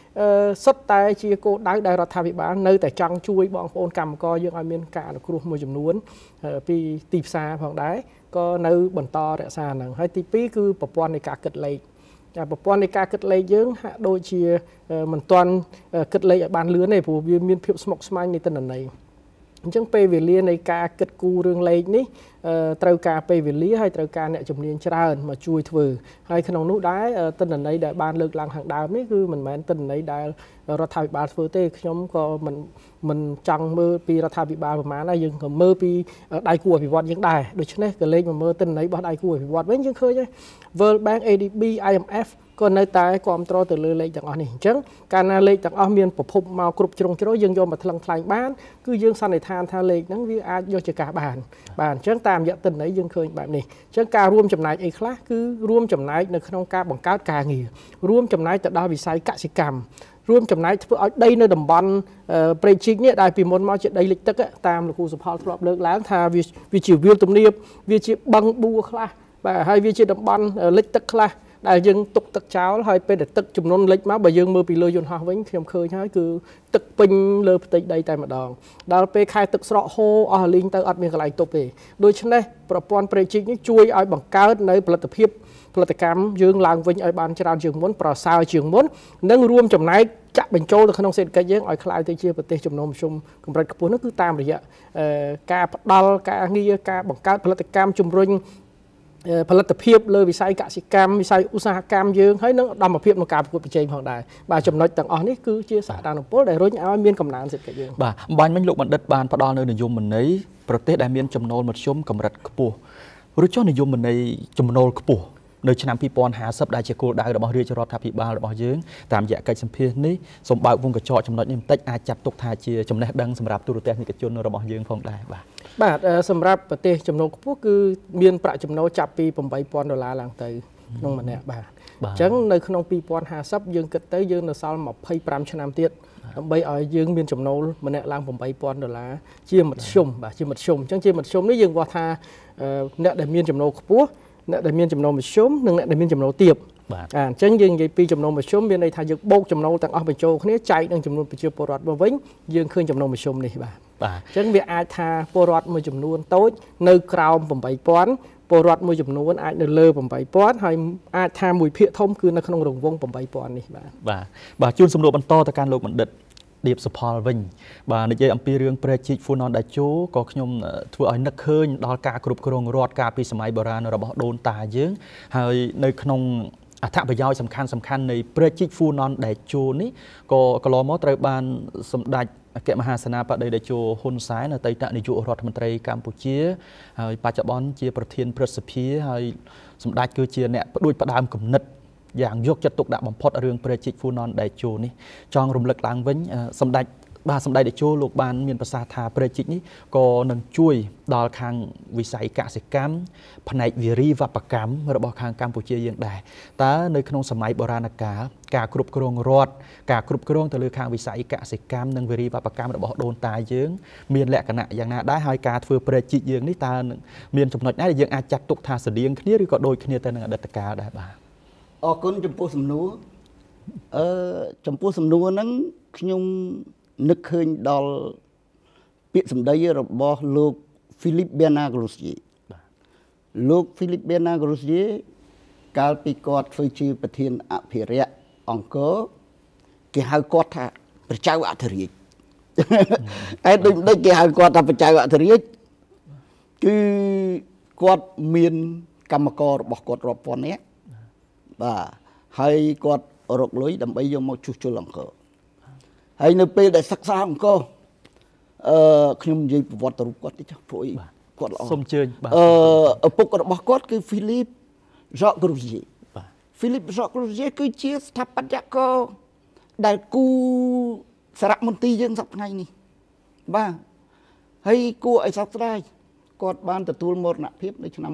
2សុទ្ធតែជាគោលដៅដែលរដ្ឋាភិបាលនៅតែចង់ជួយបងប្អូនកម្មករយើងឲ្យមានការអនុគ្រោះមួយចំនួនពីទីផ្សារផងដែរក៏នៅបន្តរក្សាហ្នឹងហើយទី2គឺប្រព័ន្ធនៃការគិតលេខប្រព័ន្ធនៃការគិតលេខយើងហាក់ដូចជាមិនទាន់គិតលេខឲ្យបានលឿនទេព្រោះវាមានភាពស្មុគស្មាញនៃទិន្នន័យអញ្ចឹងពេលវេលានៃការគិតគូររឿងលេខនេះត្រូវការពេលវេលាហើយត្រូវការអ្នកជំនាញច្រើនមកជួយធ្វើហើយក្នុងនោះដែរទិន្នន័យដែលបានលើកឡើងខាងដើមនេះគឺមិនមែនទិន្នន័យដែលរដ្ឋាភិបាលធ្វើទេខ្ញុំក៏មិនចង់មើលពីរដ្ឋាភិបាលប្រមាណដែរយើងក៏មើលពីដៃគូអភិវឌ្ឍន៍យើងដែរដូច្នេះក៏លេខមកមើលទិន្នន័យរបស់ដៃគូអភិវឌ្ឍន៍វិញយើងឃើញហើយ World Bank ADB IMF ក៏នៅតែគ្រប់គ្រងទៅលើលេខទាំងអស់នេះអញ្ចឹងកាលណាលេខទាំងអស់មានប្រភពមកគ្រប់ជ្រុងជ្រោយយើងយកមកថ្លឹងថ្លែងបានគឺយើងសន្និដ្ឋានថាលេខហ្នឹងវាអាចយកជាការបានបាទអញ្ចឹងតាមរយៈទិន្នន័យយើងឃើញបែបនេះអញ្ចឹងការរួមចំណែកអីខ្លះគឺរួមចំណែកនៅក្នុងការបង្កើតការងាររួមចំណែកទៅដល់វិស័យកសិកម្មរួមចំណែកធ្វើឲ្យដីនៅតំបន់ព្រែកជីកនេះដែលពីមុនមកជាដីលិចទឹកតាមលោកគ្រូសុផលធ្លាប់លើកឡើងថាវាជាវាលទំនាបវាជាបឹងបួខ្លះបាទហើយវាជាតំបន់លិចទឹកខ្លះដែលយើងទុកទឹកចោលហើយពេលដែលទឹកជំនន់លិចមកបើយើងមើលពីលើយន្តហោះវិញខ្ញុំឃើញហើយគឺទឹកពេញលើផ្ទៃដីតែម្ដងដល់ពេលខែទឹកស្រកហូរអស់លីងទៅអត់មានកន្លែងទប់ទេដូច្នេះប្រព័ន្ធព្រែកជីកនេះជួយឲ្យបង្កើតនៅផលិតកម្មយើងឡើងវិញឲ្យបានច្រើនជាងមុនប្រសើរជាងមុននិងរួមចំណែកចាក់បញ្ចូលទៅក្នុងសេដ្ឋកិច្ចយើងឲ្យក្លាយទៅជាប្រទេសចំណូលមធ្យមកម្រិតខ្ពស់នោះគឺតាមរយៈការផ្ដល់ការងារការបង្កើតផលិតកម្មជំរុញផលិតភាពលើវិស័យកសិកម្មវិស័យឧស្សាហកម្មយើងហើយនឹងឧត្តមភាពក្នុងការប្រកួតប្រជែងផងដែរបាទចំណុចទាំងអស់នេះគឺជាសក្តានុពលដែលរុញឲ្យមានកំណើនសេដ្ឋកិច្ចយើងបាទអំបញ្ញមិញលោកបណ្ឌិតបានផ្ដល់នៅនិយមន័យប្រទេសដែលមានចំណូលមធ្យមកម្រិតខ្ពស់ឬចុះនិយមន័យចំណូលខ្ពស់នៅឆ្នាំ2050ដែលជាគោលដៅរបស់រាជរដ្ឋាភិបាលរបស់យើងតាមរយៈកិច្ចសម្ភាសន៍នេះសូមបើកវងកញ្ចក់ចំណុចនេះបន្តិចអាចចាត់ទុកថាជាចំណេះដឹងសម្រាប់ទូរទស្សនិកជនរបស់យើងផងដែរបាទសម្រាប់ប្រទេសចំណូលខ្ពស់គឺមានប្រាក់ចំណូលចាប់ពី$8000ឡើងទៅក្នុងម្នាក់បាទអញ្ចឹងនៅក្នុង2050យើងគិតទៅយើងនៅសល់25ឆ្នាំទៀតដើម្បីឲ្យយើងមានចំណូលម្នាក់ឡើង$8000ជាមធ្យមបាទជាមធ្យមអញ្ចឹងជាមធ្យមនេះយើងវាស់ថាអ្នកដែលមានចំណូលខ្ពស់អ្នកដែលមានចំណូលមធ្យមនិងអ្នកដែលមានចំណូលទាបអញ្ចឹងយើងនិយាយពីចំណូលមធ្យមមានន័យថាយើងបូកចំណូលទាំងអស់បញ្ចូលគ្នាចែកនឹងចំនួនប្រជាពលរដ្ឋមកវិញយើងឃើញចំណូលមធ្យមនេះបាទអញ្ចឹងវាអាចថាពលរដ្ឋមួយចំនួនតូចនៅក្រោម$8000ពលរដ្ឋមួយចំនួនអាចនៅលើ$8000ហើយអាចថាមួយភាគធំគឺនៅក្នុងរង្វង់$8000នេះបាទជួនសំណួរបន្តទៅកាន់លោកបណ្ឌិតឌៀបសុផលវិញបាទនិយាយអំពីរឿងព្រែកជីកហ្វូណនដាជោក៏ខ្ញុំធ្វើឲ្យនឹកឃើញដល់ការគ្រប់គ្រងរដ្ឋកាលពីសម័យបុរាណរបស់ដូនតាយើងហើយនៅក្នុងអត្ថប្រយោជន៍សំខាន់នៃព្រែកជីកហ្វូណនដាជោនេះក៏កន្លងមកត្រូវបានសម្ដេចអគ្គមហាសេនាបតីតេជោហ៊ុនសែនអតីតនាយករដ្ឋមន្ត្រីកម្ពុជាហើយបច្ចុប្បន្នជាប្រធានព្រឹទ្ធសភាហើយសម្ដេចគឺជាអ្នកផ្ដួចផ្ដើមគំនិតយ៉ាងយកចិត្តទុកដាក់បំផុតរឿងព្រះរាជាហ្វូណនតេជោនេះចង់រំលឹកឡើងវិញសម្ដេចតេជោលោកបានមានប្រសាសន៍ថាព្រះរាជានេះក៏នឹងជួយដល់ខាងវិស័យកសិកម្មផ្នែកវារីវប្បកម្មរបស់ខាងកម្ពុជាយើងដែរតើនៅក្នុងសម័យបុរាណកាលការគ្រប់គ្រងរដ្ឋការគ្រប់គ្រងទៅលើខាងវិស័យកសិកម្មនិងវារីវប្បកម្មរបស់ដូនតាយើងមានលក្ខណៈយ៉ាងណាដែរហើយការធ្វើព្រះរាជាយើងនេះតើមានចំណុចណាដែលយើងអាចចាត់ទុកថាស្តៀងគ្នាឬក៏ដូចគ្នាទៅនឹងអតីតកាលដែរបាទអរគុណចំពោះសំណួរចំពោះសំណួរហ្នឹងខ្ញុំនឹកឃើញដល់ពាក្យសម្ដីរបស់លោក Philippe Bernard-Grousier លោក Philippe Bernard-Grousier កាលពីគាត់ធ្វើជាប្រធានអភិរក្សអង្គរគេហៅគាត់ថាព្រះចៅអធិរាជតែដូចគេហៅគាត់ថាព្រះចៅអធិរាជគឺគាត់មានកម្មកររបស់គាត់រាប់ពាន់នាក់បាទហើយគាត់រកលុយដើម្បីយកមកជួសជុលអង្គរហើយនៅពេលដែលសិក្សាអង្គរខ្ញុំនិយាយប្រវត្តិរូបគាត់តិចព្រោះគាត់ល្អសូមអញ្ជើញបាទឪពុករបស់គាត់គឺ Philippe Jacques-Grousier បាទ Philippe Jacques-Grousier គឺជាស្ថាបត្យករដែលគូសារមន្ទីរយើងសប្តាហ៍ថ្ងៃនេះបាទហើយគួរឲ្យសោកស្ដាយគាត់បានទទួលមរណភាពនៅឆ្នាំ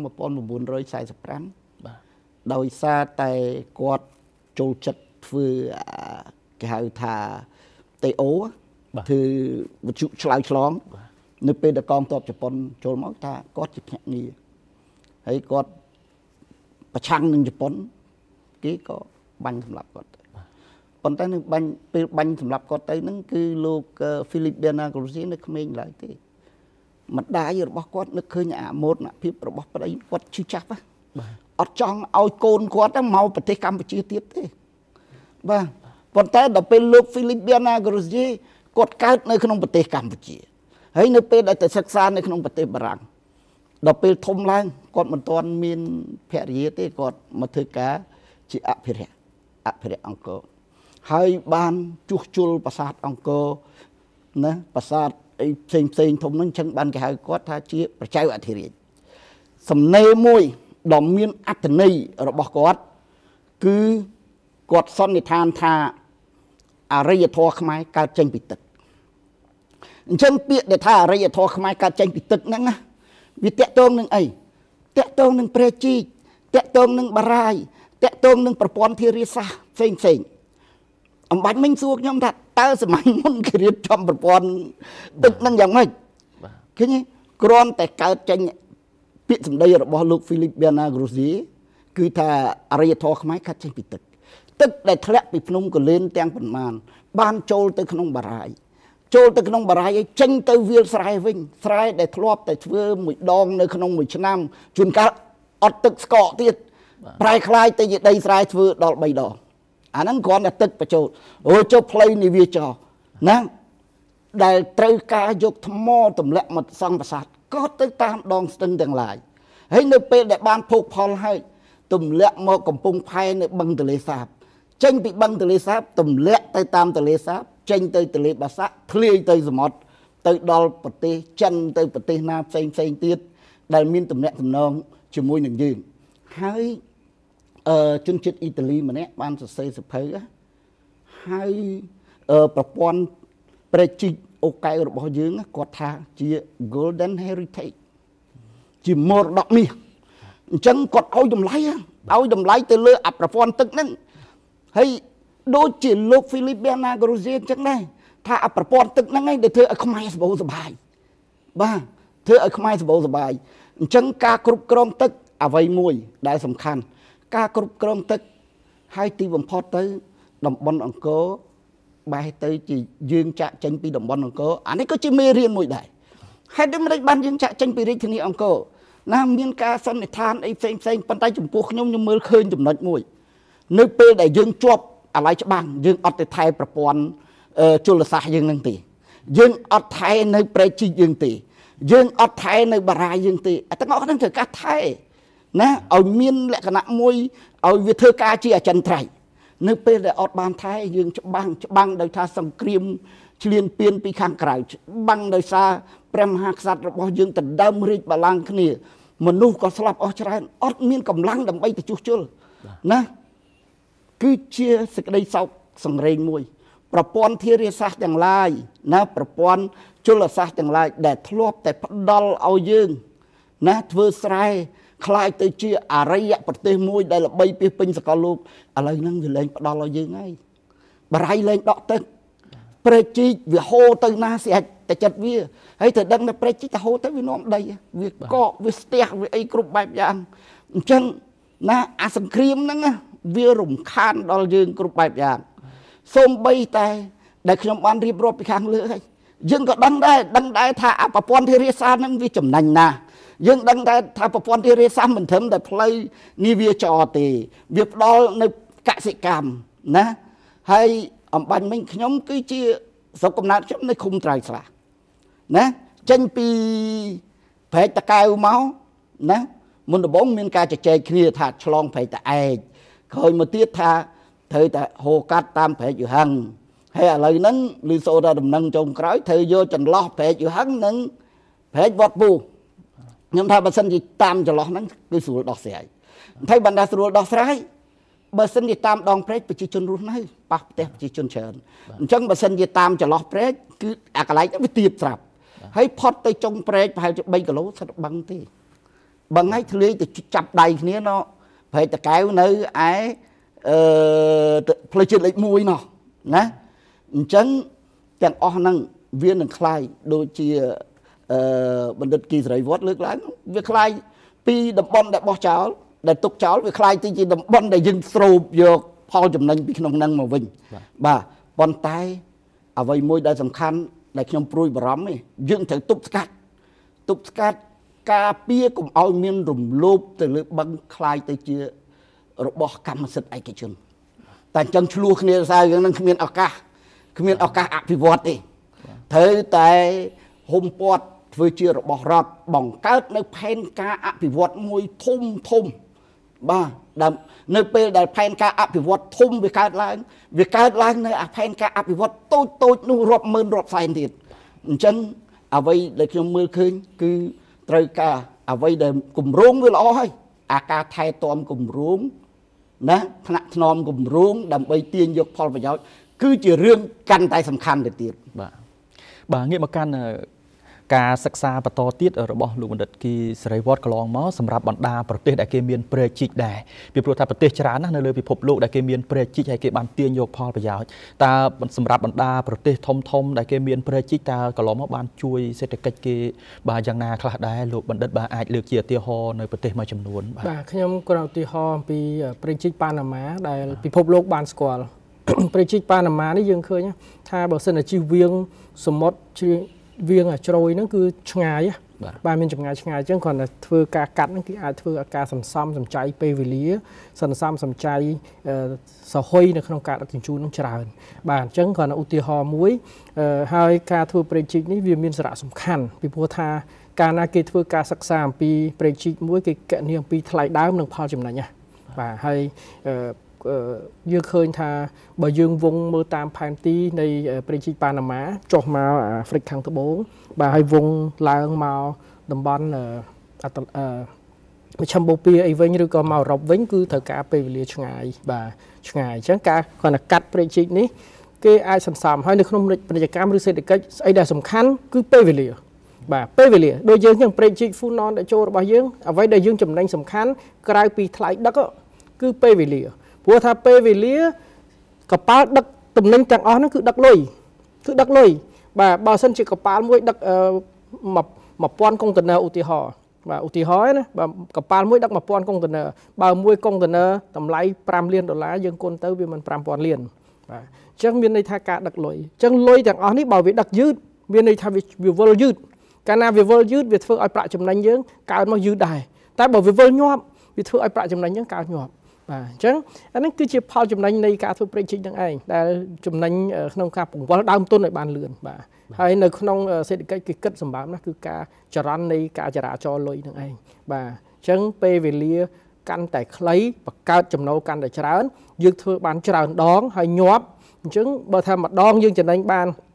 1945បាទដោយសារតែគាត់ចូលចិត្តធ្វើគេហៅថាតេអូគឺវិទ្យុឆ្លើយឆ្លងនៅពេលដែលកងទ័ពជប៉ុនចូលមកថាគាត់ជាភ្នាក់ងារហើយគាត់ប្រឆាំងនឹងជប៉ុនគេក៏បាញ់សម្លាប់គាត់ប៉ុន្តែនៅពេលបាញ់សម្លាប់គាត់ទៅហ្នឹងគឺលោក Philippe Bernard-Grousier នៅក្មេងឡើយទេម្ដាយរបស់គាត់នឹកឃើញអាមរណភាពរបស់ប្តីគាត់ឈឺចាប់អត់ចង់ឲ្យកូនគាត់មកប្រទេសកម្ពុជាទៀតទេបាទប៉ុន្តែដល់ពេលលោក Philippe Bernard-Grousier គាត់កើតនៅក្នុងប្រទេសកម្ពុជាហើយនៅពេលដែលទៅសិក្សានៅក្នុងប្រទេសបារាំងដល់ពេលធំឡើងគាត់មិនទាន់មានភរិយាទេគាត់មកធ្វើការជាអភិរក្សអង្គរហើយបានជួសជុលប្រាសាទអង្គរណាប្រាសាទអីផ្សេងធំហ្នឹងអញ្ចឹងបានគេហៅគាត់ថាជាព្រះចៅអធិរាជសំណេរមួយដ៏មានអត្ថន័យរបស់គាត់គឺគាត់សន្និដ្ឋានថាអរិយធម៌ខ្មែរកើតចេញពីទឹកអញ្ចឹងពាក្យដែលថាអរិយធម៌ខ្មែរកើតចេញពីទឹកហ្នឹងណាវាតកតងនឹងអីតកតងនឹងព្រះជីកតកតងនឹងបារាយតកតងនឹងប្រព័ន្ធធារាសាស្ត្រផ្សេងអំបញ្ញមិញសួរខ្ញុំថាតើសម័យមុនគេរៀបចំប្រព័ន្ធទឹកហ្នឹងយ៉ាងម៉េចឃើញទេគ្រាន់តែកើតចេញពាក្យសម្ដីរបស់លោក Philippe Bernard-Grousier គឺថាអរិយធម៌ខ្មែរកើតចេញពីទឹកដែលធ្លាក់ពីភ្នំកលែនទាំងប៉ុន្មានបានចូលទៅក្នុងបារាយឲ្យចេញទៅវាលស្រែវិញស្រែដែលធ្លាប់តែធ្វើមួយដងនៅក្នុងមួយឆ្នាំជួនកាលអត់ទឹកស្កកទៀតប្រែคล้ายទៅជាដីស្រែធ្វើដល់3ដងអាហ្នឹងគ្រាន់តែទឹកបញ្ចូលចុះផ្លូវនាវាចរណាដែលត្រូវការយកថ្មទម្លាក់មកសង់ប្រាសាទក៏ទៅតាមដងស្ទឹងទាំងឡាយហើយនៅពេលដែលបានភោគផលហើយទម្លាក់មកកំពង់ផែនៅបឹងទន្លេសាបចេញពីបឹងទន្លេសាបទម្លាក់ទៅតាមទន្លេសាបចេញទៅទន្លេបាសាក់ធ្លាយទៅសមុទ្រទៅដល់ប្រទេសចិនទៅប្រទេសណាផ្សេងទៀតដែលមានទំនាក់ទំនងជាមួយនឹងយើងហើយជនជាតិអ៊ីតាលីម្នាក់បានសរសេរសភៅហើយប្រព័ន្ធព្រះជីកអូកែវរបស់យើងគាត់ថាជា Golden Heritage ជាមរតកមាសអញ្ចឹងគាត់ឲ្យតម្លៃទៅលើអប្រព័ន្ធទឹកហ្នឹងហើយដូចជាលោក Philippe Bernard-Grousier អញ្ចឹងដែរថាអប្រព័ន្ធទឹកហ្នឹងឯងដែលធ្វើឲ្យខ្មែរសម្បូរសប្បាយបាទធ្វើឲ្យខ្មែរសម្បូរសប្បាយអញ្ចឹងការគ្រប់គ្រងទឹកអ្វីមួយដែលសំខាន់ការគ្រប់គ្រងទឹកហើយទីបំផុតទៅតំបន់អង្គរបែរទៅជាយើងចាក់ចេញពីតំបន់អង្គរអានេះក៏ជាមេរៀនមួយដែរហេតុដូចម្តេចបានយើងចាក់ចេញពីរាជធានីអង្គរណាមានការសន្និដ្ឋានអីផ្សេងប៉ុន្តែចំពោះខ្ញុំមើលឃើញចំណុចមួយនៅពេលដែលយើងជាប់អាឡ័យច្បាំងយើងអត់ទៅថែប្រព័ន្ធជលសាស្ត្រយើងនឹងទេយើងអត់ថែនៅព្រែកជីកយើងទេយើងអត់ថែនៅបារាយយើងទេទាំងអស់ហ្នឹងត្រូវការថែណាឲ្យមានលក្ខណៈមួយឲ្យវាធ្វើការជាអចិន្ត្រៃយ៍នៅពេលដែលអត់បានថែយើងច្បាំងដោយថាសង្គ្រាមឆ្លៀនពៀនពីខាងក្រៅបាំងដោយសារព្រះមហាក្សត្ររបស់យើងដណ្ដើមរាជបល្ល័ង្កគ្នាមនុស្សក៏ស្លាប់អស់ច្រើនអត់មានកម្លាំងដើម្បីទៅជួសជុលណាគឺជាសេចក្តីសោកសង្រេងមួយប្រព័ន្ធធារាសាស្ត្រទាំងឡាយណាប្រព័ន្ធជលសាស្ត្រទាំងឡាយដែលធ្លាប់តែផ្ដល់ឲ្យយើងណាធ្វើស្រែคล้ายទៅជាអរិយប្រទេសមួយដែលល្បីពាសពេញសកលលោកឥឡូវហ្នឹងវាលែងផ្ដល់ឲ្យយើងហើយបរៃលែងដកទឹកព្រែកជីកវាហូរទៅណាស្អាច់តែចិត្តវាហើយទៅដឹងថាព្រែកជីកទៅហូរទៅវានាំដីវាកកវាស្ទះវាអីគ្រប់បែបយ៉ាងអញ្ចឹងណាអាសង្គ្រាមហ្នឹងវារំខានដល់យើងគ្រប់បែបយ៉ាងសូម្បីតែដែលខ្ញុំបានរៀបរាប់ពីខាងលើហើយយើងក៏ដឹងដែរថាអប្រព័ន្ធធារាសាស្ត្រហ្នឹងវាចំណេញណាស់យើងដឹងតែថាប្រព័ន្ធធារាសាស្ត្រមិនត្រឹមតែផ្លូវនេះវាចរទេវាផ្ដល់នៅកសិកម្មណាហើយអំបញ្ញមិញខ្ញុំគឺជាស្រុកកំណើតខ្ញុំនៅឃុំត្រៃស្រះណាចេញពីព្រែកតកែវមកណាមុនដំបូងមានការជជែកគ្នាថាឆ្លងព្រែកតឯកក្រោយមកទៀតថាត្រូវតែហូរកាត់តាមព្រែកយូហឹងហើយឥឡូវហ្នឹងឮសូរថាដំណឹងចុងក្រោយត្រូវយកចន្លោះព្រែកយូហឹងនិងព្រែកវត្តពូខ្ញុំថាបើសិនជាតាមចន្លោះហ្នឹងគឺស្រួលដោះស្រាយហើយបណ្ដាស្រួលដោះស្រាយបើសិនជាតាមដងព្រែកប្រជាជនរស់នៅប៉ះផ្ទះប្រជាជនច្រើនអញ្ចឹងបើសិនជាតាមចន្លោះព្រែកគឺអាកន្លែងវាទៀបស្រាប់ហើយផុតទៅចុងព្រែកប្រហែលជា3គីឡូស្ថិតបឹងទេបឹងហើយធ្លាយទៅចាប់ដៃគ្នាណោះព្រែកតកែវនៅឯផ្លូវជាតិលេខ1ណោះណាអញ្ចឹងទាំងអស់ហ្នឹងវានឹងคล้ายដូចជាបណ្ឌិតគីសេរីវត្តលើកឡើងវាคล้ายពីតំបន់ដែលបោះចោលដែលទុកចោលវាคล้ายទៅជាតំបន់ដែលយើងស្រូបយកផលចំណេញពីក្នុងហ្នឹងមកវិញបាទប៉ុន្តែអ្វីមួយដែលសំខាន់ដែលខ្ញុំព្រួយបារម្ភយើងត្រូវទប់ស្កាត់ការពារកុំឲ្យមានរំលោភទៅលើបឹងคล้ายទៅជារបស់កម្មសិទ្ធិឯកជនតែអញ្ចឹងឆ្លោះគ្នាសារយើងនឹងគ្មានឱកាសអភិវឌ្ឍទេត្រូវតែហុំព័ទ្ធធ្វើជារបស់រដ្ឋបង្កើតនៅផែនការអភិវឌ្ឍមួយធំបាទនៅពេលដែលផែនការអភិវឌ្ឍធំវាកើតឡើងនៅផែនការអភិវឌ្ឍតូចនោះរាប់ម៉ឺនរាប់សែនទៀតអញ្ចឹងអ្វីដែលខ្ញុំមើលឃើញគឺត្រូវការអ្វីដែលគម្រោងវាល្អហើយអាការថែទាំគម្រោងណាថ្នាក់ថ្នមគម្រោងដើម្បីទាញយកផលប្រយោជន៍គឺជារឿងកាន់តែសំខាន់ទៅទៀតបាទងាកមកកាន់ការសិក្សាបន្តទៀតរបស់លោកបណ្ឌិតគីសេរីវត្តកន្លងមកសម្រាប់បណ្ដាប្រទេសដែលគេមានព្រែកជីកដែរពីព្រោះថាប្រទេសច្រើនណាស់នៅលើពិភពលោកដែលគេមានព្រែកជីកហើយគេបានទាញយកផលប្រយោជន៍តើសម្រាប់បណ្ដាប្រទេសធំដែលគេមានព្រែកជីកតើកន្លងមកបានជួយសេដ្ឋកិច្ចគេបាទយ៉ាងណាខ្លះដែរលោកបណ្ឌិតបាទអាចលើកជាឧទាហរណ៍នៅប្រទេសមួយចំនួនបាទខ្ញុំគ្រាន់ឧទាហរណ៍អំពីព្រែកជីកប៉ាណាម៉ាដែលពិភពលោកបានស្គាល់ព្រែកជីកប៉ាណាម៉ានេះយើងឃើញថាបើសិនជាជិះវៀងសមុទ្រវាងជ្រោយហ្នឹងគឺឆ្ងាយបាទមានចម្ងាយឆ្ងាយអញ្ចឹងគ្រាន់តែធ្វើការកាត់ហ្នឹងគឺអាចធ្វើឲ្យការសន្សំសំចៃពេលវេលាសន្សំសំចៃសហុយនៅក្នុងការដឹកជញ្ជូនហ្នឹងច្រើនបាទអញ្ចឹងគ្រាន់តែឧទាហរណ៍មួយហើយការធ្វើព្រែកជីកនេះវាមានសារៈសំខាន់ពីព្រោះថាកាលណាគេធ្វើការសិក្សាអំពីព្រែកជីកមួយគេកណនាអំពីថ្លៃដើមនិងផលចំណេញណាបាទហើយយើងឃើញថាបើយើងវងមើលតាមផែនទីនៃព្រែកជីកប៉ាណាម៉ាចុះមកអាហ្វ្រិកខាងត្បូងបាទហើយវងឡើងមកតំបន់មជ្ឈមបូព៌ាអីវិញឬក៏មកអឺរ៉ុបវិញគឺត្រូវការពេលវេលាឆ្ងាយបាទឆ្ងាយអញ្ចឹងការគ្រាន់តែកាត់ព្រែកជីកនេះគេអាចសន្សំហើយនៅក្នុងពាណិជ្ជកម្មឬសេដ្ឋកិច្ចស្អីដែលសំខាន់គឺពេលវេលាបាទពេលវេលាដូចយើងចឹងព្រែកជីក full non ដែលចូលរបស់យើងអ្វីដែលយើងចំណេញសំខាន់ក្រៅពីថ្លៃដឹកគឺពេលវេលាព្រោះថាពេលវេលាកប៉ាល់ដឹកទំនិញទាំងអស់ហ្នឹងគឺដឹកលុយបាទបើសិនជាកប៉ាល់មួយដឹក1000កុងតឺន័រឧទាហរណ៍បាទឧទាហរណ៍ណាបើកប៉ាល់មួយដឹក1000កុងតឺន័របើមួយកុងតឺន័រតម្លៃ$5 លានយើងគុណទៅវាមិន5000លានបាទអញ្ចឹងមានន័យថាការដឹកលុយអញ្ចឹងលុយទាំងអស់នេះបើវាដឹកយឺតមានន័យថាវាវិលយឺតកាលណាវាវិលយឺតវាធ្វើឲ្យប្រាក់ចំណេញយើងកើនមកយឺតដែរតែបើវាវិលញាប់វាធ្វើឲ្យប្រាក់ចំណេញយើងកើនញាប់បាទអញ្ចឹងអានេះគឺជាផលចំណេញនៃការធ្វើព្រែកជីកនឹងឯងដែលចំណេញក្នុងការបង្វិលដើមទុនឲ្យបានលឿនបាទហើយនៅក្នុងសេដ្ឋកិច្ចគេគិតសម្រាប់ណាគឺការចរន្តនៃការចរាចរណ៍លុយនឹងឯងបាទអញ្ចឹងពេលវេលាកាន់តែខ្លីបង្កើតចំណូលកាន់តែច្រើនយើងធ្វើបានច្រើនដងហើយញាប់អញ្ចឹងបើថាម្ដងយើងចំណេញបាន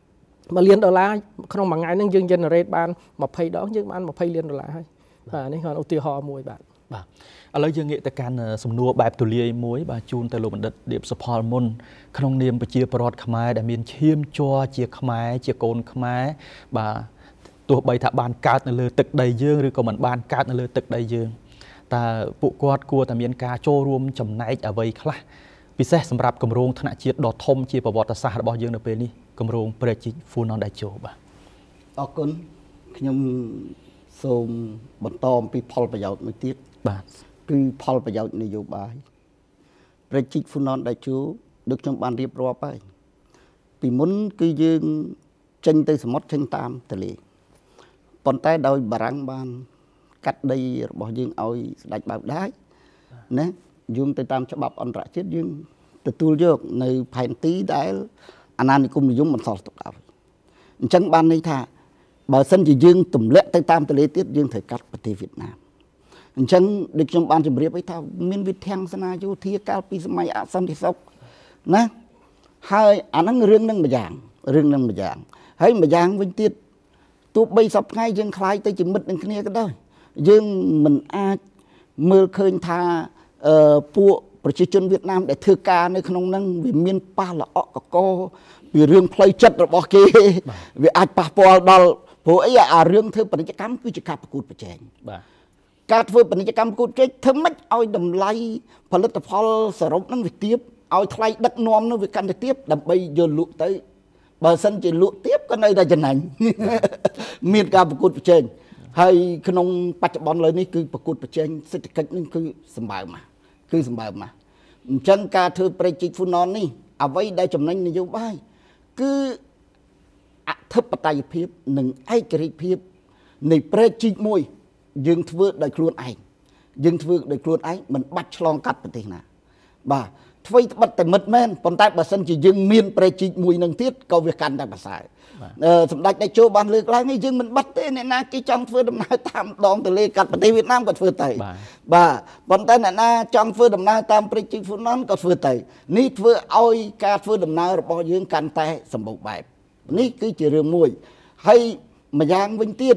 1 លានដុល្លារក្នុងមួយថ្ងៃហ្នឹងយើង generate បាន20 ដងយើងបាន20 លានដុល្លារហើយបាទនេះคือឧទាហរណ៍មួយបាទឥឡូវយើងងាកទៅកាន់សំណួរបែបទូលាយមួយបាទជូនទៅលោកបណ្ឌិតឌៀបសុផលមុនក្នុងនាមប្រជាពលរដ្ឋខ្មែរដែលមានឈាមជ័រជាខ្មែរជាកូនខ្មែរបាទទោះបីថាបានកើតនៅលើទឹកដីយើងឬក៏មិនបានកើតនៅលើទឹកដីយើងតើពួកគាត់គួរតែមានការចូលរួមចំណែកអ្វីខ្លះពិសេសសម្រាប់គម្រោងថ្នាក់ជាតិដ៏ធំជាប្រវត្តិសាស្ត្ររបស់យើងនៅពេលនេះគម្រោងព្រែកជីកហ្វូណនដៃជោបាទអរគុណខ្ញុំសូមបន្តអំពីផលប្រយោជន៍មួយទៀតបាទគឺផលប្រយោជន៍នយោបាយព្រែកជីកហ្វូណនដៃជោដូចខ្ញុំបានរៀបរាប់ហើយពីមុនគឺយើងចេញទៅសមុទ្រចេញតាមទន្លេប៉ុន្តែដោយបារាំងបានកាត់ដីរបស់យើងឲ្យស្ដេចបើកដាយណាយើងទៅតាមច្បាប់អន្តរជាតិយើងទទួលយកនៅផែនទីដែលអាណានិគមនិយមបន្សល់ទុកឲ្យអញ្ចឹងបានន័យថាបើសិនជាយើងទម្លាក់ទៅតាមទន្លេទៀតយើងត្រូវកាត់ប្រទេសវៀតណាមអញ្ចឹងដូចខ្ញុំបានជម្រាបឲ្យថាមានវិធានសនាយោធាកាលពីសម័យអសន្តិសុខណាហើយអាហ្នឹងរឿងនឹងម្យ៉ាងហើយម្យ៉ាងវិញទៀតទោះបីសពថ្ងៃយើងខ្លាយទៅជាមិត្តនឹងគ្នាក៏ដោយយើងមិនអាចមើលឃើញថាពួកប្រជាជនវៀតណាមដែលធ្វើការនៅក្នុងហ្នឹងវាមានប៉ះល្អក់កកពីរឿងផ្លូវចិត្តរបស់គេវាអាចប៉ះពាល់ដល់ព្រោះអីអារឿងធ្វើពាណិជ្ជកម្មគឺជាការប្រកួតប្រជែងបាទការធ្វើពាណិជ្ជកម្មប្រកួតប្រជែងធ្វើម៉េចឲ្យតម្លៃផលិតផលសរុបហ្នឹងវាទាបឲ្យថ្លៃដឹកនាំនោះវាកាន់តែទាបដើម្បីយកលក់ទៅបើសិនជាលក់ទាបក៏នៅតែចំណេញមានការប្រកួតប្រជែងហើយក្នុងបច្ចុប្បន្នឥឡូវនេះគឺប្រកួតប្រជែងសេដ្ឋកិច្ចនឹងគឺសម្បើមណាស់អញ្ចឹងការធ្វើព្រែកជីកហ្វូណននេះអ្វីដែលចំណេញនយោបាយគឺអធិបតេយ្យភាពនិងឯករាជ្យភាពនៃព្រែកជីកមួយយើងធ្វើដោយខ្លួនឯងមិនបាច់ឆ្លងកាត់ប្រទេសណាបាទធ្វើត្បិតតែមិត្តមែនប៉ុន្តែបើសិនជាយើងមានព្រែកជីកមួយនឹងទៀតក៏វាកាន់តែប្រសើរសម្ដេចតេជោបានលើកឡើងនេះយើងមិនបាត់ទេអ្នកណាគេចង់ធ្វើដំណើរតាមដងទន្លេកាត់ប្រទេសវៀតណាមក៏ធ្វើទៅបាទប៉ុន្តែអ្នកណាចង់ធ្វើដំណើរតាមព្រែកជីកហ្វូណនក៏ធ្វើទៅនេះធ្វើឲ្យការធ្វើដំណើររបស់យើងកាន់តែសម្បូរបែបនេះគឺជារឿងមួយហើយម្យ៉ាងវិញទៀត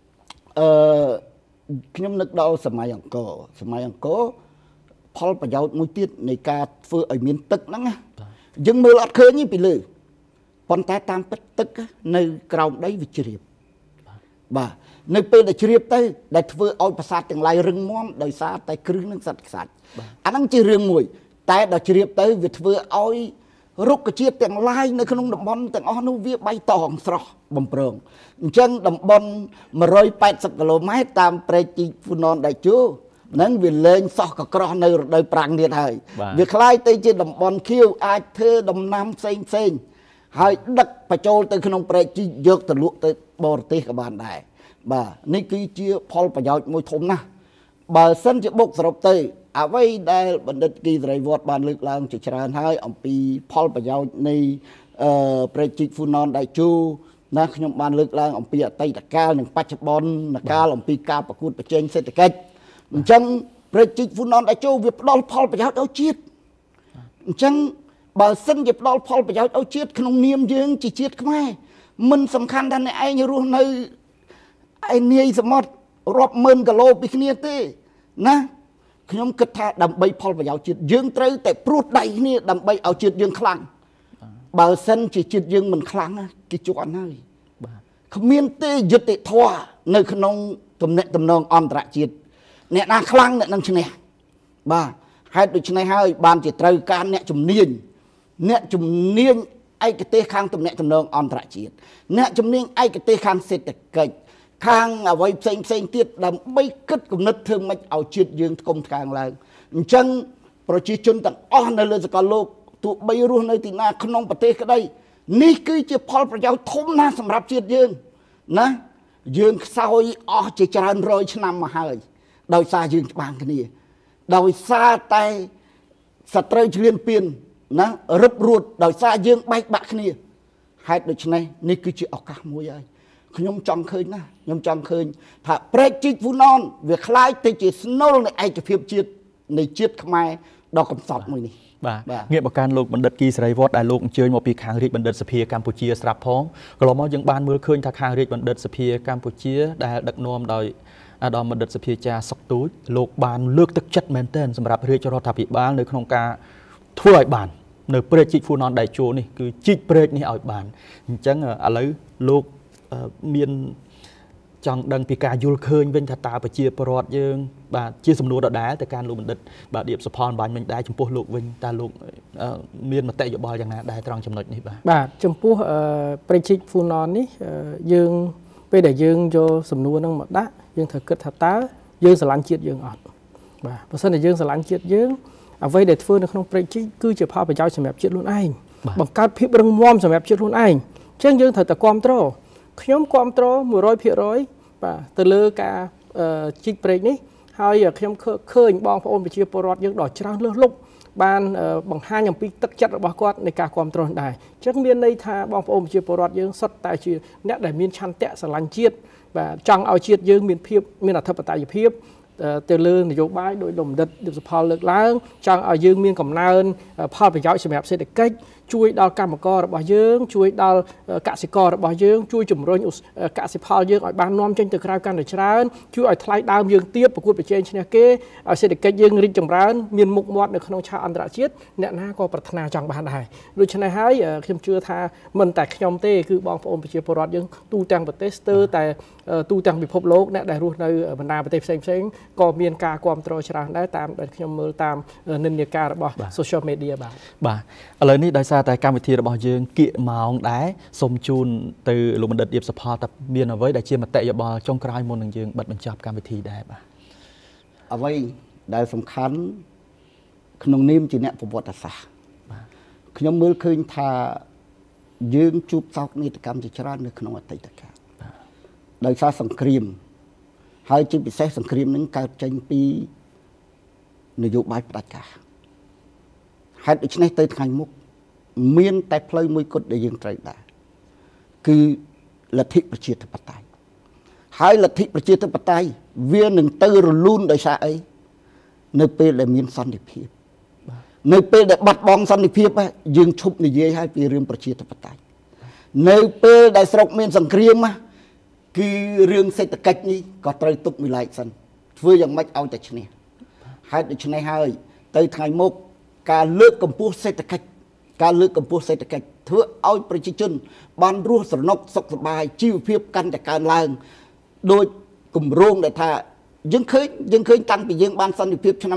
ខ្ញុំនឹកដល់សម័យអង្គរផលប្រយោជន៍មួយទៀតនៃការធ្វើឲ្យមានទឹកហ្នឹងយើងមើលអត់ឃើញពីលើប៉ុន្តែតាមពិតទឹកនៅក្រោមដីវាជ្រាបបាទនៅពេលដែលជ្រាបទៅដែលធ្វើឲ្យប្រាសាទទាំងឡាយរឹងមាំដោយសារតែគ្រឹះនឹងសត្វខ្សាច់អាហ្នឹងជារឿងមួយតែដល់ជ្រាបទៅវាធ្វើឲ្យរុក្ខជាតិទាំងឡាយនៅក្នុងតំបន់ទាំងអស់នោះវាបៃតងស្រស់បំព្រងអញ្ចឹងតំបន់180គីឡូម៉ែត្រតាមព្រែកជីកហ្វូណនដៃជោនឹងវាលែងសោះកក្រោះនៅរដូវប្រាំងទៀតហើយវាคล้ายទៅជាតំបន់ខៀវអាចធ្វើដំណាំផ្សេងហើយដឹកបញ្ចូលទៅក្នុងព្រែកជីកយកទៅលក់ទៅបរទេសក៏បានដែរបាទនេះគឺជាផលប្រយោជន៍មួយធំណាស់បើសិនជាបុកសរុបទៅអ្វីដែលបណ្ឌិតគីសេរីវត្តបានលើកឡើងជាច្រើនហើយអំពីផលប្រយោជន៍នៃព្រែកជីកហ្វូណនដៃជោណាខ្ញុំបានលើកឡើងអំពីអតីតកាលនិងបច្ចុប្បន្នកាលអំពីការប្រកួតប្រជែងសេដ្ឋកិច្ចអញ្ចឹងព្រែកជីកហ្វូណនដៃជោវាផ្ដល់ផលប្រយោជន៍ឲ្យជាតិអញ្ចឹងបើសិនជាផ្ដល់ផលប្រយោជន៍ឲ្យជាតិក្នុងនាមយើងជាជាតិខ្មែរមិនសំខាន់ថាអ្នកឯងរស់នៅឯនាយសមុទ្ររាប់ម៉ឺនគីឡូពីគ្នាទេណាខ្ញុំគិតថាដើម្បីផលប្រយោជន៍ជាតិយើងត្រូវតែព្រួតដៃគ្នាដើម្បីឲ្យជាតិយើងខ្លាំងបើសិនជាជាតិយើងមិនខ្លាំងគេជន់ហើយបាទគ្មានទេយុត្តិធម៌នៅក្នុងទំនាក់ទំនងអន្តរជាតិអ្នកណាខ្លាំងអ្នកនឹងឈ្នះបាទហេតុដូច្នេះហើយបានជាត្រូវការអ្នកជំនាញឯកទេសខាងទំនាក់ទំនងអន្តរជាតិអ្នកជំនាញឯកទេសខាងសេដ្ឋកិច្ចខាងអ្វីផ្សេងទៀតដើម្បីគិតគំនិតធ្វើម៉េចឲ្យជាតិយើងថ្កុំថ្កើងឡើងអញ្ចឹងប្រជាជនទាំងអស់នៅលើសកលលោកទោះបីរស់នៅទីណាក្នុងប្រទេសក្តីនេះគឺជាផលប្រយោជន៍ធំណាស់សម្រាប់ជាតិយើងណាយើងខ្សោយអស់ជាច្រើនរយឆ្នាំមកហើយដោយសារយើងច្បាំងគ្នាដោយសារតែសត្រូវឈ្លានពានណារឹបរួតដោយសារយើងបែកបាក់គ្នាហេតុដូច្នេះនេះគឺជាឱកាសមួយហើយខ្ញុំចង់ឃើញថាព្រែកជីកហ្វូណនវាคล้ายទៅជាស្នូលនៃឯកភាពជាតិនៃជាតិខ្មែរដល់កំសត់មួយនេះបាទងាកមកកាន់លោកបណ្ឌិតគីសេរីវត្តដែលលោកអញ្ជើញមកពីខាងរាជបណ្ឌិតសភាកម្ពុជាស្រាប់ផងកន្លងមកយើងបានមើលឃើញថាខាងរាជបណ្ឌិតសភាកម្ពុជាដែលដឹកនាំដោយអាដាមបណ្ឌិតសភាចាសុកទូចលោកបានលើកទឹកចិត្តមែនទែនសម្រាប់រាជរដ្ឋាភិបាលនៅក្នុងការធ្វើឲ្យបាននៅព្រែកជីកហ្វូណនដៃជោនេះគឺជីកព្រែកនេះឲ្យបានអញ្ចឹងឥឡូវលោកមានចង់ដឹងពីការយល់ឃើញវិញថាតើប្រជាពលរដ្ឋយើងបាទជាសំណួរដដែលទៅកាន់លោកបណ្ឌិតបាទឌៀបសុផនបាញ់មិញដែរចំពោះលោកវិញតើលោកមានមតិយោបល់យ៉ាងណាដែរត្រង់ចំណុចនេះបាទចំពោះព្រែកជីកហ្វូណននេះយើងពេលដែលយើងយកសំណួរហ្នឹងមកដាក់យើងត្រូវគិតថាតើយើងស្រឡាញ់ជាតិយើងអត់បាទបើសិនតែយើងស្រឡាញ់ជាតិយើងអ្វីដែលធ្វើនៅក្នុងព្រែកជីកគឺជាផលប្រយោជន៍សម្រាប់ជាតិខ្លួនឯងបង្កើតភាពរឹងមាំសម្រាប់ជាតិខ្លួនឯងអញ្ចឹងយើងត្រូវតែគ្រប់គ្រងខ្ញុំគ្រប់គ្រង 100% បាទទៅលើការជីកព្រែកនេះហើយខ្ញុំឃើញបងប្អូនប្រជាពលរដ្ឋយើងដល់ច្រើនលើសលប់បានបង្ហាញអំពីទឹកចិត្តរបស់គាត់នៃការគ្រប់គ្រងដែរអញ្ចឹងមានន័យថាបងប្អូនប្រជាពលរដ្ឋយើងសុទ្ធតែជាអ្នកដែលមានឆន្ទៈស្រឡាញ់ជាតិបាទចង់ឲ្យជាតិយើងមានអធិបតេយ្យភាពទៅលើនយោបាយដោយលោកបណ្ឌិតឌៀបសុផលលើកឡើងចង់ឲ្យយើងមានកំណើនផលប្រយោជន៍សម្រាប់សេដ្ឋកិច្ចជួយដល់កម្មកររបស់យើងជួយដល់កសិកររបស់យើងជួយជំរុញកសិផលយើងឲ្យបាននាំចេញទៅក្រៅកាន់តែច្រើនជួយឲ្យថ្លៃដើមយើងទាបប្រកួតប្រជែងឈ្នះគេឲ្យសេដ្ឋកិច្ចយើងរីកចម្រើនមានមុខមាត់នៅក្នុងឆាកអន្តរជាតិអ្នកណាក៏ប្រាថ្នាចង់បានដែរដូច្នេះហើយខ្ញុំជឿថាមិនតែខ្ញុំទេគឺបងប្អូនប្រជាពលរដ្ឋយើងទូទាំងប្រទេសស្ទើរតែទូទាំងពិភពលោកអ្នកដែលរស់នៅបណ្ដាប្រទេសផ្សេងៗក៏មានការគ្រប់គ្រងច្រើនដែរតាមដែលខ្ញុំមើលតាមនិន្នាការរបស់ social media បាទឥឡូវនេះដោយសារតែកម្មវិធីរបស់យើងគៀកម៉ោងដែរសូមជូនទៅលោកបណ្ឌិតឌៀបសុផលតើមានអ្វីដែលជាមតិយោបល់ចុងក្រោយមុននឹងយើងបិទបញ្ចប់កម្មវិធីដែរបាទអ្វីដែលសំខាន់ក្នុងនាមជាអ្នកប្រវត្តិសាស្ត្របាទខ្ញុំមើលឃើញថាយើងជួបសោកនាដកម្មជាច្រើននៅក្នុងអតីតកាលដោយសារសង្គ្រាមហើយជាពិសេសសង្គ្រាមនឹងកើតចេញពីនយោបាយផ្ដាច់ការហេតុដូច្នេះទៅថ្ងៃមុខមានតែផ្លូវមួយគត់ដែលយើងត្រូវដែរគឺលទ្ធិប្រជាធិបតេយ្យហើយលទ្ធិប្រជាធិបតេយ្យវានឹងទៅរលូនដោយសារអីនៅពេលដែលមានសន្តិភាពនៅពេលដែលបាត់បង់សន្តិភាពយើងឈប់និយាយឲ្យពីរឿងប្រជាធិបតេយ្យនៅពេលដែលស្រុកមានសង្គ្រាមគឺរឿងសេដ្ឋកិច្ចនេះក៏ត្រូវទុកមួយឡែកសិនធ្វើយ៉ាងម៉េចឲ្យតែឈ្នះហេតុដូច្នេះហើយទៅថ្ងៃមុខការលើកកម្ពស់សេដ្ឋកិច្ចធ្វើឲ្យប្រជាជនបានរស់ស្រណុកសុខសប្បាយជីវភាពកាន់តែកើនឡើងដោយគម្រោងដែលថាយើងឃើញតាំងពីយើងបានសន្តិភាពឆ្នាំ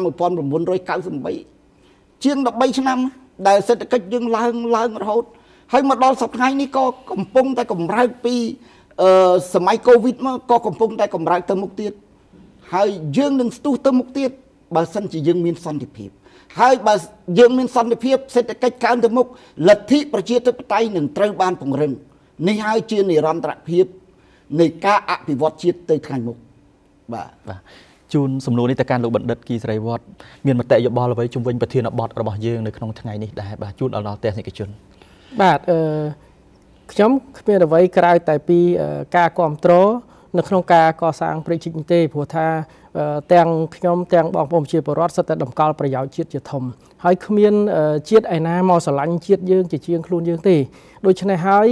1993ជាង13ឆ្នាំដែលសេដ្ឋកិច្ចយើងឡើងរហូតហើយមកដល់សប្តាហ៍នេះក៏កំពុងតែកម្រើកពីសម័យកូវីដមកក៏កំពុងតែកម្រើកទៅមុខទៀតហើយយើងនឹងស្ទុះទៅមុខទៀតបើសិនជាយើងមានសន្តិភាពហើយបើយើងមានសន្តិភាពសេដ្ឋកិច្ចកើនទៅមុខលទ្ធិប្រជាធិបតេយ្យនឹងត្រូវបានពង្រឹងនេះហើយជានិរន្តរភាពនៃការអភិវឌ្ឍជាតិទៅថ្ងៃមុខបាទជូនសំណួរនេះទៅកាន់លោកបណ្ឌិតគីសេរីវត្តមានមតិយោបល់អ្វីជំវិញប្រធានបទរបស់យើងនៅក្នុងថ្ងៃនេះដែរបាទជូនដល់ទស្សនិកជនបាទខ្ញុំគ្មានអ្វីក្រៅតែពីការគ្រប់គ្រងនៅក្នុងការកសាងព្រែកជីកនេះទេព្រោះថាទាំងខ្ញុំទាំងបងប្អូនប្រជាពលរដ្ឋសុទ្ធតែតម្កល់ប្រយោជន៍ជាតិជាធំហើយគ្មានជាតិឯណាមកស្រឡាញ់ជាតិយើងជាជាងខ្លួនយើងទេដូច្នេះហើយ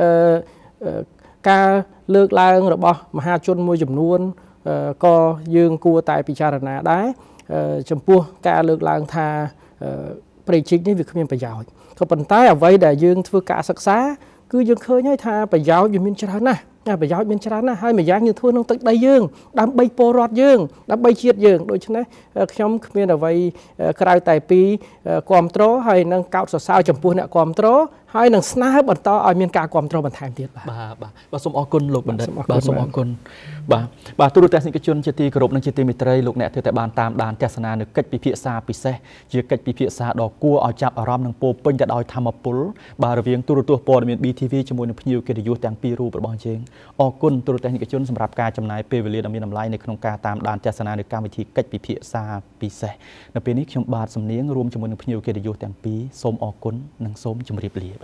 ការលើកឡើងរបស់មហាជនមួយចំនួនក៏យើងគួរតែពិចារណាដែរចំពោះការលើកឡើងថាព្រែកជីកនេះវាគ្មានប្រយោជន៍ក៏ប៉ុន្តែអ្វីដែលយើងធ្វើការសិក្សាគឺយើងឃើញហើយថាប្រយោជន៍វាមានច្រើនណាស់ប្រយោជន៍មានច្រើនណាស់ហើយម្យ៉ាងយើងធ្វើក្នុងទឹកដីយើងដើម្បីពលរដ្ឋយើងដើម្បីជាតិយើងដូច្នេះខ្ញុំគ្មានអ្វីក្រៅតែពីគ្រប់គ្រងហើយនឹងកោតសរសើរចំពោះអ្នកគ្រប់គ្រងហើយនឹងស្នើបន្តឲ្យមានការគ្រប់គ្រងបន្ថែមទៀតបាទសូមអរគុណលោកបណ្ឌិតបាទសូមអរគុណបាទទូរទស្សនិកជនជាទីគោរពនិងជាទីមេត្រីលោកអ្នកទើបតែបានតាមដានទស្សនានៅកិច្ចពិភាក្សាពិសេសជាកិច្ចពិភាក្សាដ៏គួរឲ្យចាប់អារម្មណ៍និងពោពេញទៅដោយធម៌ពលបាទរវាងទូរទស្សន៍ព័ត៌មាន BTV ជាមួយនឹងភ្ញៀវកិត្តិយសទាំងពីររូបរបស់យើងអរគុណទូរទស្សនិកជនសម្រាប់ការចំណាយពេលវេលាដ៏មានតម្លៃនៅក្នុងការតាមដានទស្សនានៅកម្មវិធីកិច្ចពិភាក្សាពិសេសនៅពេលនេះខ្ញុំបាទសំនៀងរួមជាមួយនឹងភ្ញៀវកិត្តិយសទាំងពីរសូមអរគុណនិងសូមជម្រាបលា